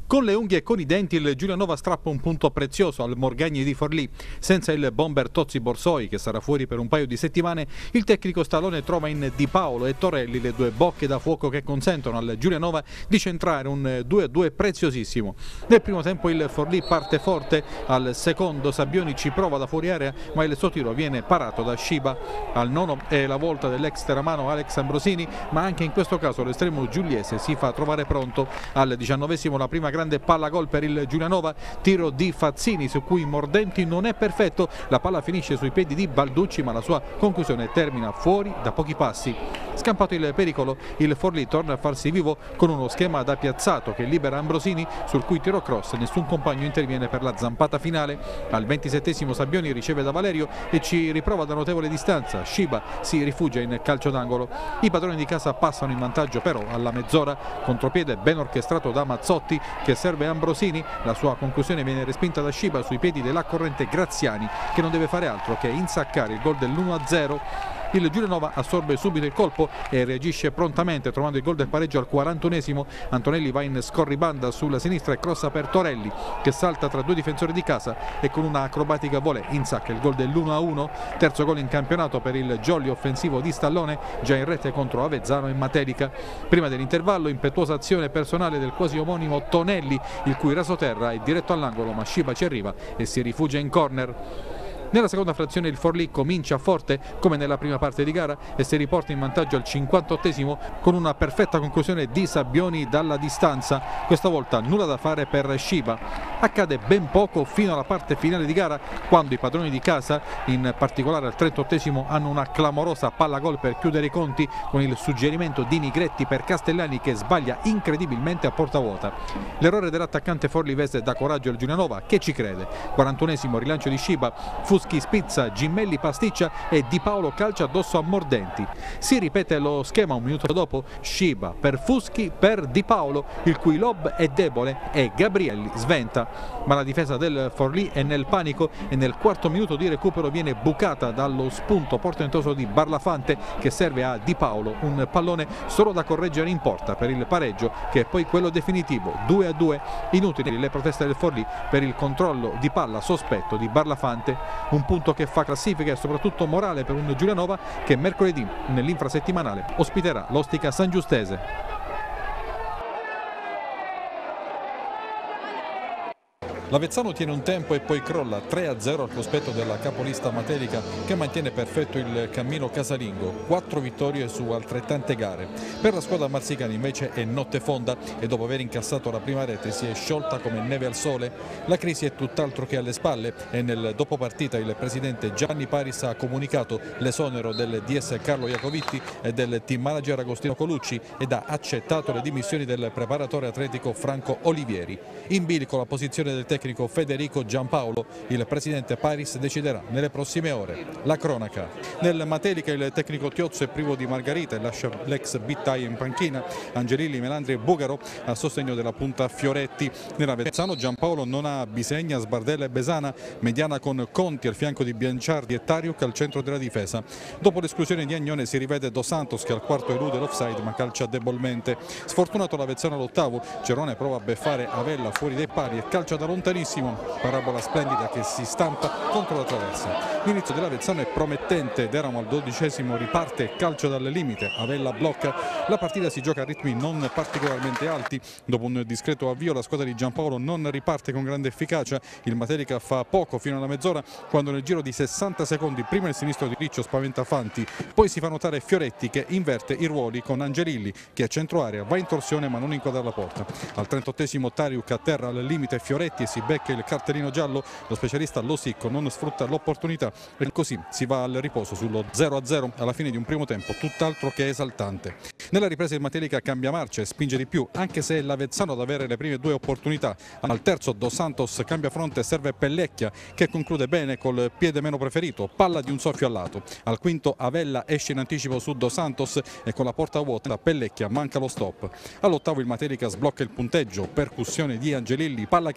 Con le unghie e con i denti il Giulianova strappa un punto prezioso al Morgagni di Forlì. Senza il bomber Tozzi Borsoi, che sarà fuori per un paio di settimane, il tecnico Stallone trova in Di Paolo e Torelli le due bocche da fuoco che consentono al Giulianova di centrare un 2-2 preziosissimo. Nel primo tempo il Forlì parte forte, al secondo Sabbioni ci prova da fuori area, ma il suo tiro viene parato da Sciba. Al nono è la volta dell'ex teramano Alex Ambrosini, ma anche in questo caso l'estremo giuliese si fa trovare pronto. Al 19esimo la prima grande palla gol per il Giulianova, tiro di Fazzini su cui Mordenti non è perfetto, la palla finisce sui piedi di Balducci ma la sua conclusione termina fuori da pochi passi. Scampato il pericolo, il Forlì torna a farsi vivo con uno schema da piazzato che libera Ambrosini, sul cui tiro cross nessun compagno interviene per la zampata finale. Al 27esimo Sabbioni riceve da Valerio e ci riprova da notevole distanza, Sciba si rifugia in calcio d'angolo. I padroni di casa passano in vantaggio però alla mezz'ora, contropiede ben orchestrato da Mazzotti che serve Ambrosini, la sua conclusione viene respinta da Sciba sui piedi della corrente Graziani che non deve fare altro che insaccare il gol dell'1-0. Il Giulianova assorbe subito il colpo e reagisce prontamente trovando il gol del pareggio al 41esimo. Antonelli va in scorribanda sulla sinistra e crossa per Torelli che salta tra due difensori di casa e con una acrobatica volée insacca il gol dell'1-1, terzo gol in campionato per il jolly offensivo di Stallone, già in rete contro Avezzano e Matelica. Prima dell'intervallo impetuosa azione personale del quasi omonimo Tonelli, il cui rasoterra è diretto all'angolo ma Sciba ci arriva e si rifugia in corner. Nella seconda frazione il Forlì comincia forte come nella prima parte di gara e si riporta in vantaggio al 58esimo con una perfetta conclusione di Sabbioni dalla distanza. Questa volta nulla da fare per Sciba. Accade ben poco fino alla parte finale di gara quando i padroni di casa, in particolare al 38esimo, hanno una clamorosa palla gol per chiudere i conti con il suggerimento di Nigretti per Castellani che sbaglia incredibilmente a porta vuota. L'errore dell'attaccante forlivese dà coraggio al Giulianova che ci crede. 41esimo rilancio di Sciba, Fuschi spizza, Gimmelli pasticcia e Di Paolo calcia addosso a Mordenti. Si ripete lo schema un minuto dopo, Sciba per Fuschi per Di Paolo, il cui lob è debole e Gabrielli sventa. Ma la difesa del Forlì è nel panico e nel quarto minuto di recupero viene bucata dallo spunto portentoso di Barlafante che serve a Di Paolo, un pallone solo da correggere in porta per il pareggio che è poi quello definitivo, 2-2. Inutili le proteste del Forlì per il controllo di palla sospetto di Barlafante, un punto che fa classifica e soprattutto morale per un Giulianova che mercoledì nell'infrasettimanale ospiterà l'Ostica Sangiustese. L'Avezzano tiene un tempo e poi crolla 3-0 al cospetto della capolista Matelica che mantiene perfetto il cammino casalingo, 4 vittorie su altrettante gare. Per la squadra marzicana invece è notte fonda e dopo aver incassato la prima rete si è sciolta come neve al sole. La crisi è tutt'altro che alle spalle e nel dopopartita il presidente Gianni Paris ha comunicato l'esonero del DS Carlo Iacovitti e del team manager Agostino Colucci ed ha accettato le dimissioni del preparatore atletico Franco Olivieri. In bilico la posizione del tecnico Federico Giampaolo, il presidente Paris deciderà nelle prossime ore. La cronaca. Nel Matelica il tecnico Tiozzo è privo di Margarita e lascia l'ex Bittai in panchina, Angelilli, Melandri e Bugaro a sostegno della punta Fioretti. Nell'Avezzano Giampaolo non ha Bisegna, Sbardella e Besana, mediana con Conti al fianco di Bianciardi e Tariuk al centro della difesa. Dopo l'esclusione di Agnone si rivede Dos Santos che al quarto elude l'offside ma calcia debolmente. Sfortunato l'Avezzano all'ottavo, Cerone prova a beffare Avella fuori dai pali e calcia da lontanissimo, parabola splendida che si stampa contro la traversa. L'inizio dell'Avezzano è promettente, Deramo al 12esimo riparte calcio dal limite, Avella blocca, la partita si gioca a ritmi non particolarmente alti, dopo un discreto avvio la squadra di Giampaolo non riparte con grande efficacia, il Matelica fa poco fino alla mezz'ora quando nel giro di 60 secondi prima il sinistro di Riccio spaventa Fanti, poi si fa notare Fioretti che inverte i ruoli con Angelilli che a centro area va in torsione ma non inquadra la porta. Al 38esimo Tariuk atterra al limite Fioretti e si becca il cartellino giallo, lo specialista Losicco non sfrutta l'opportunità e così si va al riposo sullo 0-0 alla fine di un primo tempo tutt'altro che esaltante. Nella ripresa il Matelica cambia marcia e spinge di più, anche se è l'Avezzano ad avere le prime due opportunità. Al terzo Dos Santos cambia fronte e serve Pellecchia che conclude bene col piede meno preferito, palla di un soffio al lato. Al quinto Avella esce in anticipo su Dos Santos e con la porta vuota Pellecchia manca lo stop. All'ottavo il Matelica sblocca il punteggio, percussione di Angelilli, palla che arriva a Fioretti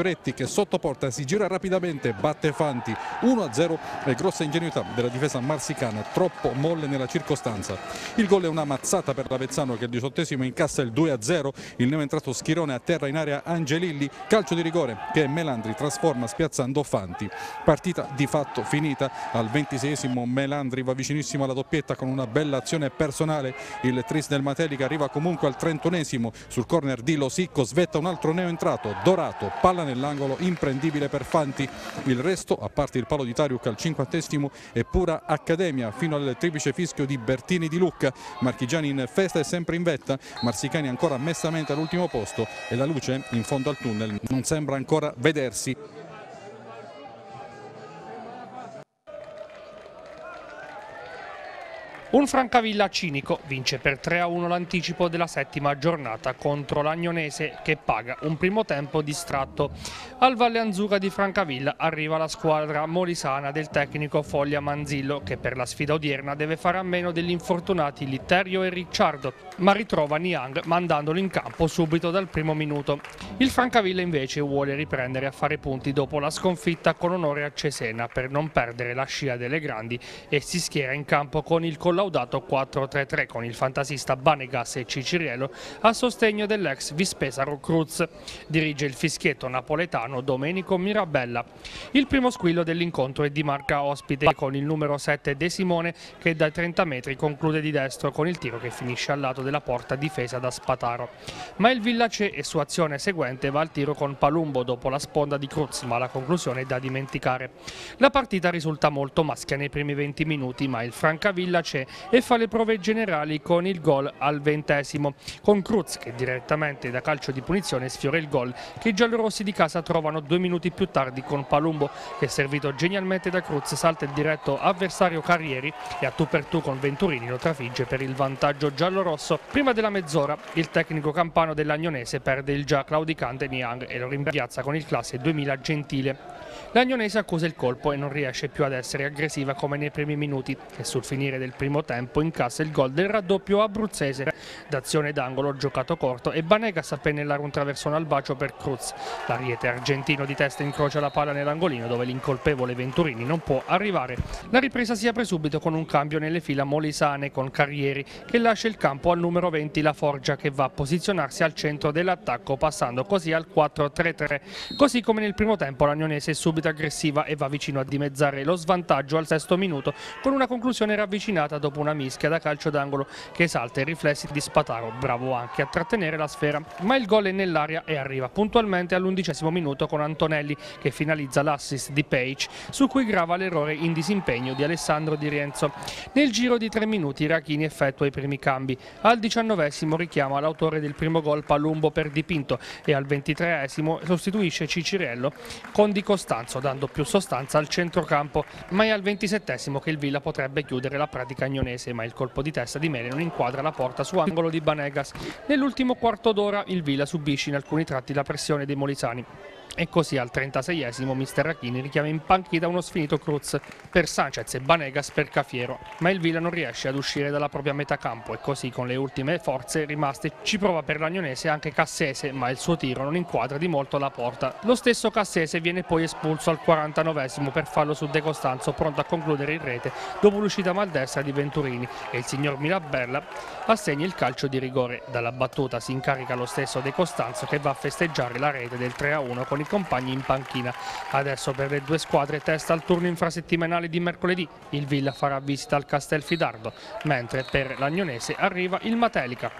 Moretti che sotto porta si gira rapidamente, batte Fanti 1-0 e grossa ingenuità della difesa marsicana, troppo molle nella circostanza. Il gol è una mazzata per l'Avezzano che al 18esimo incassa il 2-0, il neoentrato Schirone a terra in area Angelilli, calcio di rigore che Melandri trasforma spiazzando Fanti. Partita di fatto finita, al 26esimo Melandri va vicinissimo alla doppietta con una bella azione personale, il tris del Matelica arriva comunque al 31esimo, sul corner di Losicco svetta un altro neoentrato, Dorato, palla nell'angolo imprendibile per Fanti, il resto a parte il palo di Tariuk al 50esimo è pura accademia fino al triplice fischio di Bertini di Lucca, Marchigiani in festa e sempre in vetta, Marsicani ancora mestamente all'ultimo posto e la luce in fondo al tunnel non sembra ancora vedersi. Un Francavilla cinico vince per 3-1 l'anticipo della settima giornata contro l'Agnonese che paga un primo tempo distratto. Al Valle Anzuga di Francavilla arriva la squadra molisana del tecnico Foglia Manzillo che per la sfida odierna deve fare a meno degli infortunati Litterio e Ricciardo, ma ritrova Niang mandandolo in campo subito dal primo minuto. Il Francavilla invece vuole riprendere a fare punti dopo la sconfitta con onore a Cesena per non perdere la scia delle grandi e si schiera in campo con il collaudato 4-3-3 con il fantasista Banegas e Ciciriello a sostegno dell'ex Vispesaro Cruz. Dirige il fischietto napoletano Domenico Mirabella. Il primo squillo dell'incontro è di marca ospite con il numero 7 De Simone che dai 30 metri conclude di destro con il tiro che finisce al lato della porta difesa da Spataro. Ma il Villace e su azione seguente va al tiro con Palumbo dopo la sponda di Cruz, ma la conclusione è da dimenticare. La partita risulta molto maschia nei primi 20 minuti, ma il Francavilla c'è e fa le prove generali con il gol al 20esimo, con Cruz che direttamente da calcio di punizione sfiora il gol che i giallorossi di casa trovano 2 minuti più tardi con Palumbo che servito genialmente da Cruz salta il diretto avversario Carrieri e a tu per tu con Venturini lo trafigge per il vantaggio giallorosso. Prima della mezz'ora il tecnico campano dell'Agnonese perde il già claudicante Niang e lo rimpiazza con il classe 2000 Gentile. L'Agnonese accusa il colpo e non riesce più ad essere aggressiva come nei primi minuti e sul finire del primo tempo incassa il gol del raddoppio abruzzese d'azione d'angolo giocato corto e Banegas a pennellare un traversone al bacio per Cruz. L'ariete argentino di testa incrocia la palla nell'angolino dove l'incolpevole Venturini non può arrivare. La ripresa si apre subito con un cambio nelle fila molisane con Carrieri che lascia il campo al numero 20 La Forgia che va a posizionarsi al centro dell'attacco passando così al 4-3-3. Così come nel primo tempo l'Agnonese è subito aggressiva e va vicino a dimezzare lo svantaggio al 6° minuto con una conclusione ravvicinata dopo una mischia da calcio d'angolo che esalta i riflessi di Spataro, bravo anche a trattenere la sfera, ma il gol è nell'aria e arriva puntualmente all'11° minuto con Antonelli che finalizza l'assist di Page su cui grava l'errore in disimpegno di Alessandro Di Rienzo. Nel giro di 3 minuti Rachini effettua i primi cambi, al 19esimo richiama l'autore del primo gol Palumbo per Dipinto e al 23esimo sostituisce Ciciriello con Di Costanzo dando più sostanza al centrocampo, ma è al 27esimo che il Villa potrebbe chiudere la pratica agnonese, ma il colpo di testa di Mele non inquadra la porta su angolo di Banegas. Nell'ultimo quarto d'ora il Villa subisce in alcuni tratti la pressione dei molisani. E così al 36esimo mister Rachini richiama in panchina uno sfinito Cruz per Sanchez e Banegas per Cafiero, ma il Villa non riesce ad uscire dalla propria metà campo e così con le ultime forze rimaste ci prova per l'Agnonese anche Cassese, ma il suo tiro non inquadra di molto la porta. Lo stesso Cassese viene poi espulso al 49esimo per fallo su De Costanzo, pronto a concludere in rete dopo l'uscita maldestra di Venturini e il signor Mirabella assegna il calcio di rigore. Dalla battuta si incarica lo stesso De Costanzo che va a festeggiare la rete del 3-1 con i compagni in panchina. Adesso per le due squadre testa al turno infrasettimanale di mercoledì. Il Villa farà visita al Castelfidardo, mentre per l'Agnonese arriva il Matelica.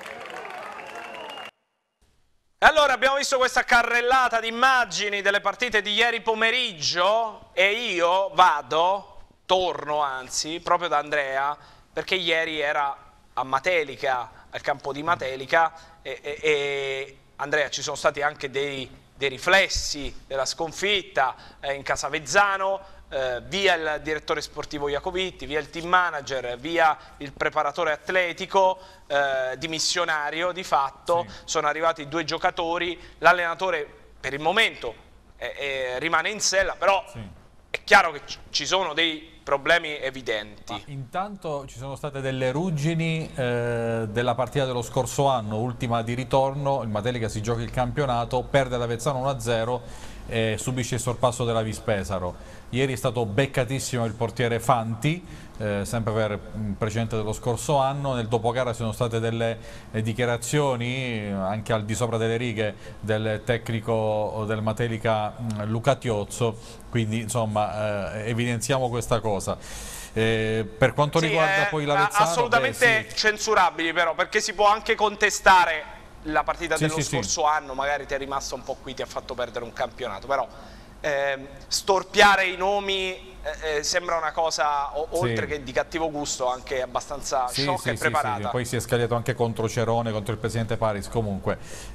Allora abbiamo visto questa carrellata di immagini delle partite di ieri pomeriggio e io torno anzi, proprio da Andrea, perché ieri era a Matelica, al campo di Matelica e Andrea ci sono stati anche dei riflessi della sconfitta in Casavezzano, via il direttore sportivo Iacovitti, via il team manager, via il preparatore atletico dimissionario di fatto, sì. Sono arrivati 2 giocatori, l'allenatore per il momento rimane in sella, però sì. È chiaro che ci sono dei problemi evidenti. Ma intanto ci sono state delle ruggini della partita dello scorso anno, ultima di ritorno. Il Matelica si gioca il campionato, perde l'Avezzano 1-0 e subisce il sorpasso della Vispesaro. Ieri è stato beccatissimo il portiere Fanti, sempre per precedente dello scorso anno. Nel dopogara ci sono state delle dichiarazioni anche al di sopra delle righe del tecnico del Matelica Luca Tiozzo, quindi insomma evidenziamo questa cosa. Per quanto riguarda poi l'Avezzano, assolutamente censurabili però, perché si può anche contestare la partita dello scorso anno, magari ti è rimasta un po' qui, ti ha fatto perdere un campionato, però storpiare i nomi sembra una cosa oltre che di cattivo gusto anche abbastanza sciocca e preparata. Poi si è scagliato anche contro Cerone, contro il presidente Paris. Comunque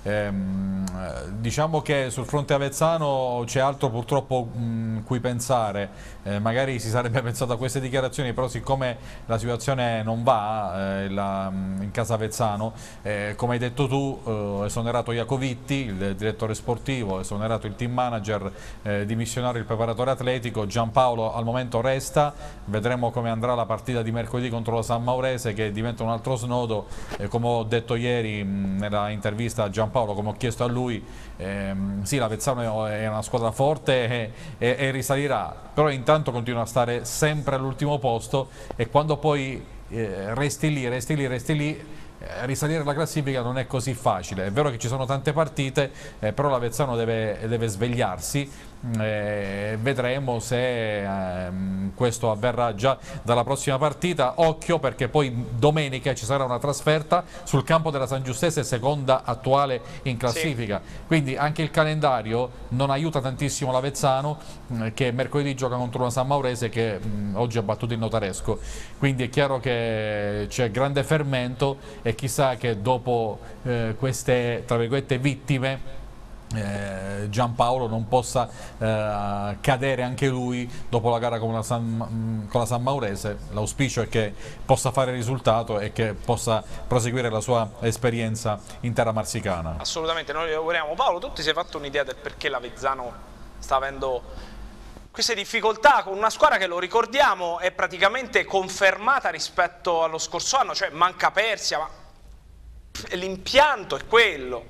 diciamo che sul fronte avezzano c'è altro purtroppo cui pensare. Magari si sarebbe pensato a queste dichiarazioni, però siccome la situazione non va in casa Avezzano, come hai detto tu, esonerato Iacovitti, il direttore sportivo, esonerato il team manager, dimissionario il preparatore atletico. Giampaolo al momento resta, vedremo come andrà la partita di mercoledì contro la San Maurese, che diventa un altro snodo. Come ho detto ieri nella intervista a Giampaolo, come ho chiesto a lui, sì, l'Avezzano è una squadra forte e risalirà, però intanto continua a stare sempre all'ultimo posto, e quando poi resti lì, risalire la classifica non è così facile. È vero che ci sono tante partite, però l'Avezzano deve svegliarsi. Vedremo se questo avverrà già dalla prossima partita. Occhio, perché poi domenica ci sarà una trasferta sul campo della San Giustese, seconda attuale in classifica, quindi anche il calendario non aiuta tantissimo l'Avezzano, che mercoledì gioca contro una San Maurese che oggi ha battuto il Notaresco, quindi è chiaro che c'è grande fermento, e chissà che dopo queste, tra virgolette, vittime, Giampaolo non possa cadere anche lui dopo la gara con la San Maurese. L'auspicio è che possa fare risultato e che possa proseguire la sua esperienza in terra marsicana. Assolutamente, noi lo auguriamo. Paolo, tu ti sei fatto un'idea del perché l'Avezzano sta avendo queste difficoltà con una squadra che, lo ricordiamo, è praticamente confermata rispetto allo scorso anno, cioè manca Persia, ma l'impianto è quello.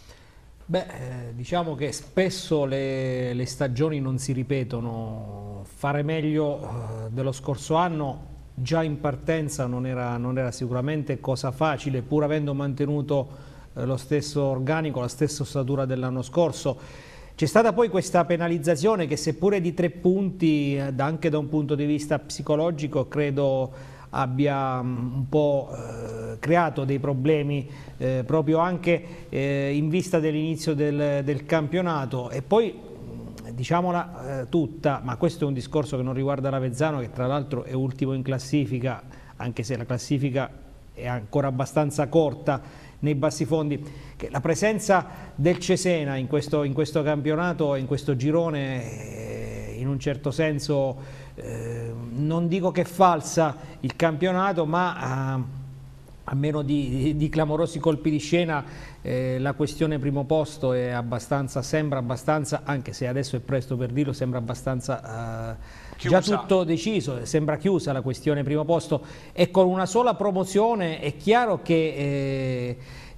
Diciamo che spesso le stagioni non si ripetono. Fare meglio dello scorso anno già in partenza non era sicuramente cosa facile, pur avendo mantenuto lo stesso organico, la stessa ossatura dell'anno scorso. C'è stata poi questa penalizzazione che, seppure di 3 punti, anche da un punto di vista psicologico, credo abbia un po' creato dei problemi proprio anche in vista dell'inizio del campionato. E poi, diciamola tutta, ma questo è un discorso che non riguarda l'Avezzano, che tra l'altro è ultimo in classifica, anche se la classifica è ancora abbastanza corta nei bassifondi, che la presenza del Cesena in questo campionato, in questo girone, in un certo senso non dico che falsa il campionato, ma a meno di clamorosi colpi di scena la questione primo posto è sembra abbastanza, anche se adesso è presto per dirlo, sembra abbastanza già tutto deciso, sembra chiusa la questione primo posto, e con una sola promozione è chiaro che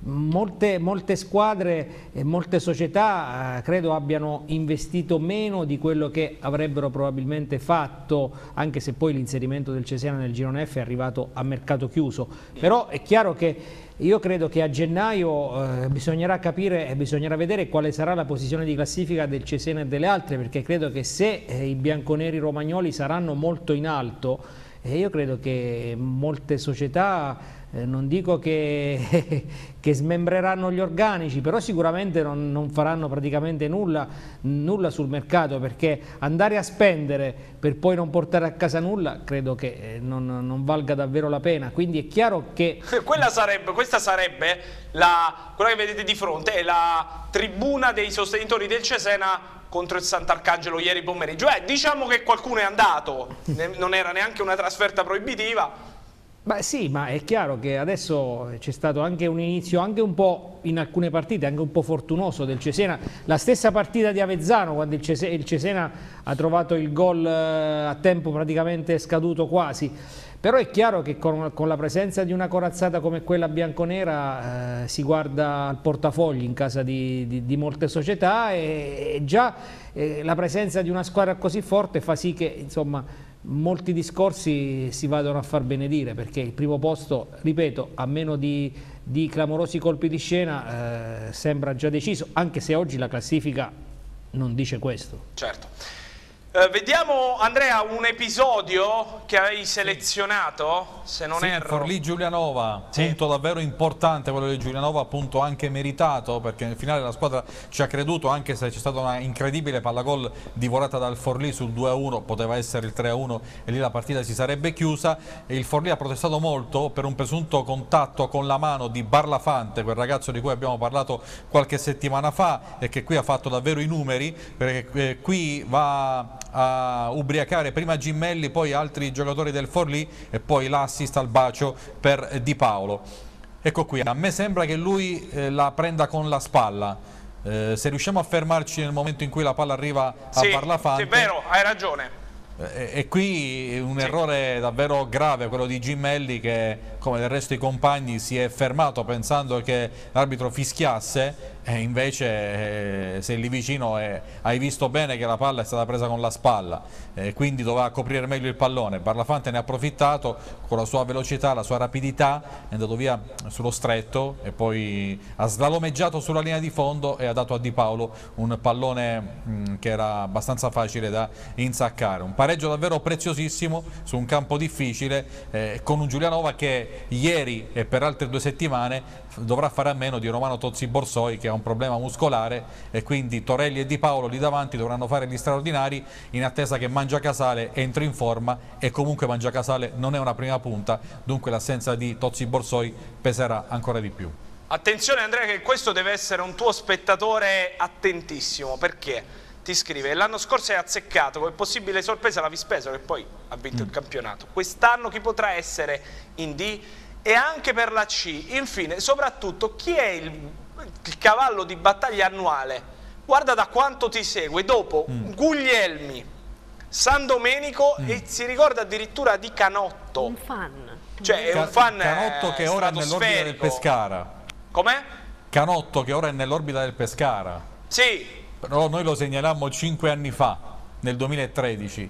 molte squadre e molte società credo abbiano investito meno di quello che avrebbero probabilmente fatto, anche se poi l'inserimento del Cesena nel girone F è arrivato a mercato chiuso. Però è chiaro che io credo che a gennaio bisognerà capire e bisognerà vedere quale sarà la posizione di classifica del Cesena e delle altre, perché credo che se i bianconeri romagnoli saranno molto in alto, io credo che molte società, non dico che smembreranno gli organici, però sicuramente non faranno praticamente nulla sul mercato, perché andare a spendere per poi non portare a casa nulla credo che non valga davvero la pena. Quindi è chiaro che questa sarebbe quella che vedete di fronte, è la tribuna dei sostenitori del Cesena contro il Sant'Arcangelo ieri pomeriggio. Diciamo che qualcuno è andato, non era neanche una trasferta proibitiva, Beh sì, ma è chiaro che adesso c'è stato anche un inizio, anche un po' in alcune partite, anche un po' fortunoso del Cesena. La stessa partita di Avezzano, quando il Cesena ha trovato il gol a tempo praticamente scaduto quasi. Però è chiaro che con la presenza di una corazzata come quella bianconera si guarda al portafogli in casa di molte società e già la presenza di una squadra così forte fa sì che insomma molti discorsi si vadano a far benedire, perché il primo posto, ripeto, a meno di clamorosi colpi di scena sembra già deciso, anche se oggi la classifica non dice questo. Certo. Vediamo, Andrea, un episodio che hai selezionato, se non erro. Forlì-Giulianova, punto davvero importante quello di Giulianova, punto anche meritato, perché nel finale la squadra ci ha creduto, anche se c'è stata una incredibile pallagol divorata dal Forlì sul 2-1, poteva essere il 3-1 e lì la partita si sarebbe chiusa. E il Forlì ha protestato molto per un presunto contatto con la mano di Barlafante, quel ragazzo di cui abbiamo parlato qualche settimana fa e che qui ha fatto davvero i numeri, perché qui va a ubriacare prima Gimmelli, poi altri giocatori del Forlì e poi l'assist al bacio per Di Paolo. Ecco qui, a me sembra che lui la prenda con la spalla. Se riusciamo a fermarci nel momento in cui la palla arriva a Barlafante... Sì, è vero, hai ragione. E qui un errore davvero grave quello di Gimmelli, che come del resto i compagni si è fermato pensando che l'arbitro fischiasse e invece sei lì vicino e hai visto bene che la palla è stata presa con la spalla, quindi doveva coprire meglio il pallone. Barlafante ne ha approfittato con la sua velocità, la sua rapidità, è andato via sullo stretto e poi ha slalomeggiato sulla linea di fondo e ha dato a Di Paolo un pallone che era abbastanza facile da insaccare. Un pareggio davvero preziosissimo su un campo difficile, con un Giulianova che ieri e per altre 2 settimane dovrà fare a meno di Romano Tozzi Borsoi, che ha un problema muscolare, e quindi Torelli e Di Paolo lì davanti dovranno fare gli straordinari in attesa che Mangiacasale entri in forma, e comunque Mangiacasale non è una prima punta, dunque l'assenza di Tozzi Borsoi peserà ancora di più. Attenzione Andrea, che questo deve essere un tuo spettatore attentissimo, perché ti scrive: l'anno scorso hai azzeccato come possibile sorpresa la Vispesaro, che poi ha vinto il campionato. Quest'anno chi potrà essere in D e anche per la C? Infine, soprattutto, chi è il cavallo di battaglia annuale? Guarda da quanto ti segue, dopo Guglielmi, San Domenico e si ricorda addirittura di Canotto. Un fan. Cioè è un fan Canotto che ora è nell'orbita del Pescara. Com'è? Canotto che ora è nell'orbita del Pescara. Sì. Però noi lo segnalammo 5 anni fa, nel 2013.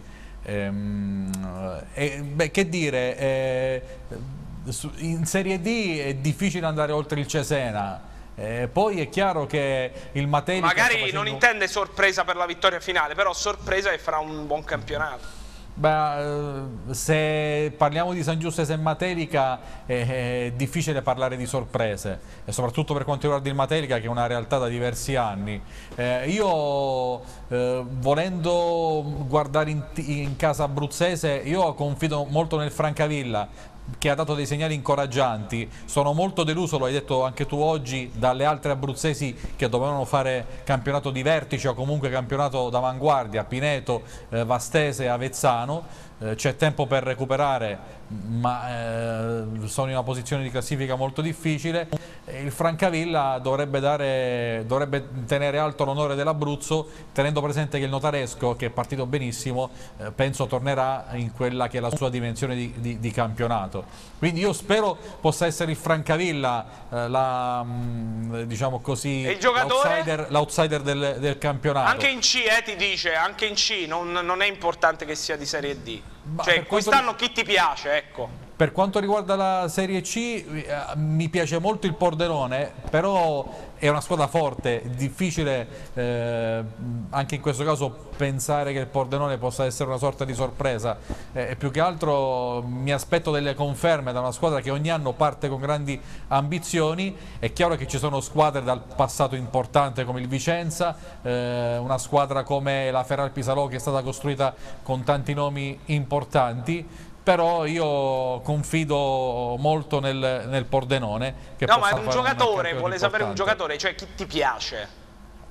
Che dire, in Serie D è difficile andare oltre il Cesena. Poi è chiaro che il Matelica magari non intende sorpresa per la vittoria finale, però sorpresa e farà un buon campionato. Beh, se parliamo di San Giusto e Matelica è difficile parlare di sorprese, e soprattutto per quanto riguarda il Matelica, che è una realtà da diversi anni. Io volendo guardare in casa abruzzese, io confido molto nel Francavilla, che ha dato dei segnali incoraggianti. Sono molto deluso, lo hai detto anche tu oggi, dalle altre abruzzesi che dovevano fare campionato di vertice o comunque campionato d'avanguardia, Pineto, Vastese, Avezzano. C'è tempo per recuperare, ma sono in una posizione di classifica molto difficile. Il Francavilla dovrebbe tenere alto l'onore dell'Abruzzo, tenendo presente che il Notaresco, che è partito benissimo, penso tornerà in quella che è la sua dimensione di campionato. Quindi io spero possa essere il Francavilla diciamo così, l'outsider del campionato. Anche in C, ti dice, anche in C non è importante che sia di Serie D. Cioè quest'anno chi ti piace, ecco. Per quanto riguarda la Serie C, mi piace molto il Pordenone, però è una squadra forte, è difficile anche in questo caso pensare che il Pordenone possa essere una sorta di sorpresa. Più che altro mi aspetto delle conferme da una squadra che ogni anno parte con grandi ambizioni. È chiaro che ci sono squadre dal passato importante come il Vicenza, una squadra come la Ferrari Salò che è stata costruita con tanti nomi importanti, però io confido molto nel Pordenone. Che no, ma è un giocatore, vuole sapere un giocatore, cioè chi ti piace?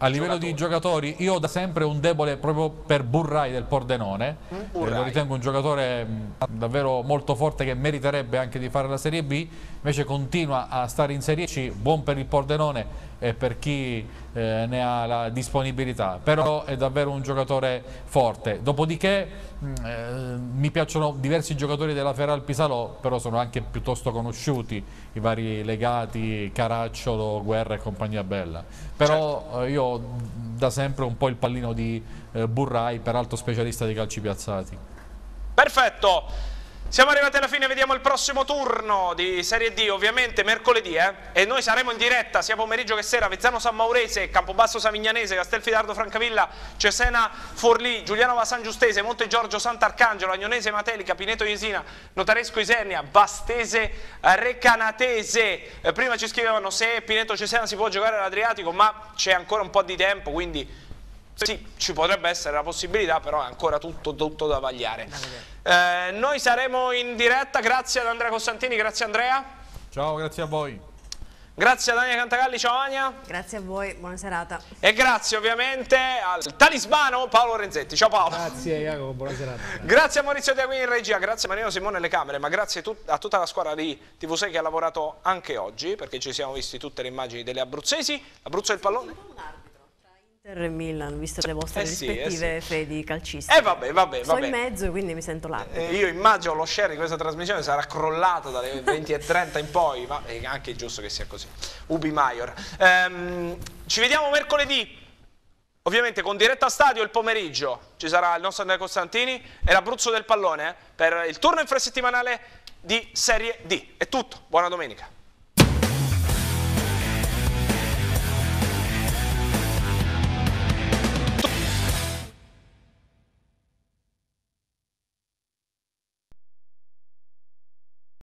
A livello di giocatori, io ho da sempre un debole proprio per Burrai del Pordenone, lo ritengo un giocatore davvero molto forte che meriterebbe anche di fare la Serie B, invece continua a stare in Serie C, buon per il Pordenone e per chi ne ha la disponibilità, però è davvero un giocatore forte. Dopodiché mi piacciono diversi giocatori della Feral Pisalò, però sono anche piuttosto conosciuti, i vari Legati, Caracciolo, Guerra e compagnia bella. Però io ho da sempre un po' il pallino di Burrai, peraltro specialista di calci piazzati. Perfetto! Siamo arrivati alla fine, vediamo il prossimo turno di Serie D, ovviamente mercoledì, e noi saremo in diretta sia pomeriggio che sera. Vezzano San Maurese, Campobasso Savignanese, Castelfidardo Francavilla, Cesena Forlì, Giulianova San Giustese, Monte Giorgio Sant'Arcangelo, Agnonese Matelica, Pineto Jesina, Notaresco Isernia, Bastese Recanatese. Prima ci scrivevano se Pineto Cesena si può giocare all'Adriatico, ma c'è ancora un po' di tempo, quindi sì, ci potrebbe essere la possibilità, però è ancora tutto da vagliare. Noi saremo in diretta, grazie ad Andrea Costantini, grazie Andrea. Ciao, grazie a voi. Grazie a Ania Cantagalli, ciao Ania. Grazie a voi, buona serata. E grazie ovviamente al talismano Paolo Renzetti, ciao Paolo. Grazie Jacopo, buona serata. Grazie a Maurizio Diaguini in regia, grazie a Marino Simone alle camere, ma grazie a tutta la squadra di TV6 che ha lavorato anche oggi, perché ci siamo visti tutte le immagini delle abruzzesi. Abruzzo del pallone. Inter e Milan, viste le vostre sì, rispettive fedi calcistiche. Vabbè. Sto in mezzo, quindi mi sento l'arbitro. Io immagino lo share di questa trasmissione sarà crollato dalle 20:30 in poi, ma è anche giusto che sia così. Ubi Maior. Ci vediamo mercoledì, ovviamente con diretta stadio il pomeriggio. Ci sarà il nostro Andrea Costantini e l'Abruzzo del pallone per il turno infrasettimanale di Serie D. È tutto, buona domenica.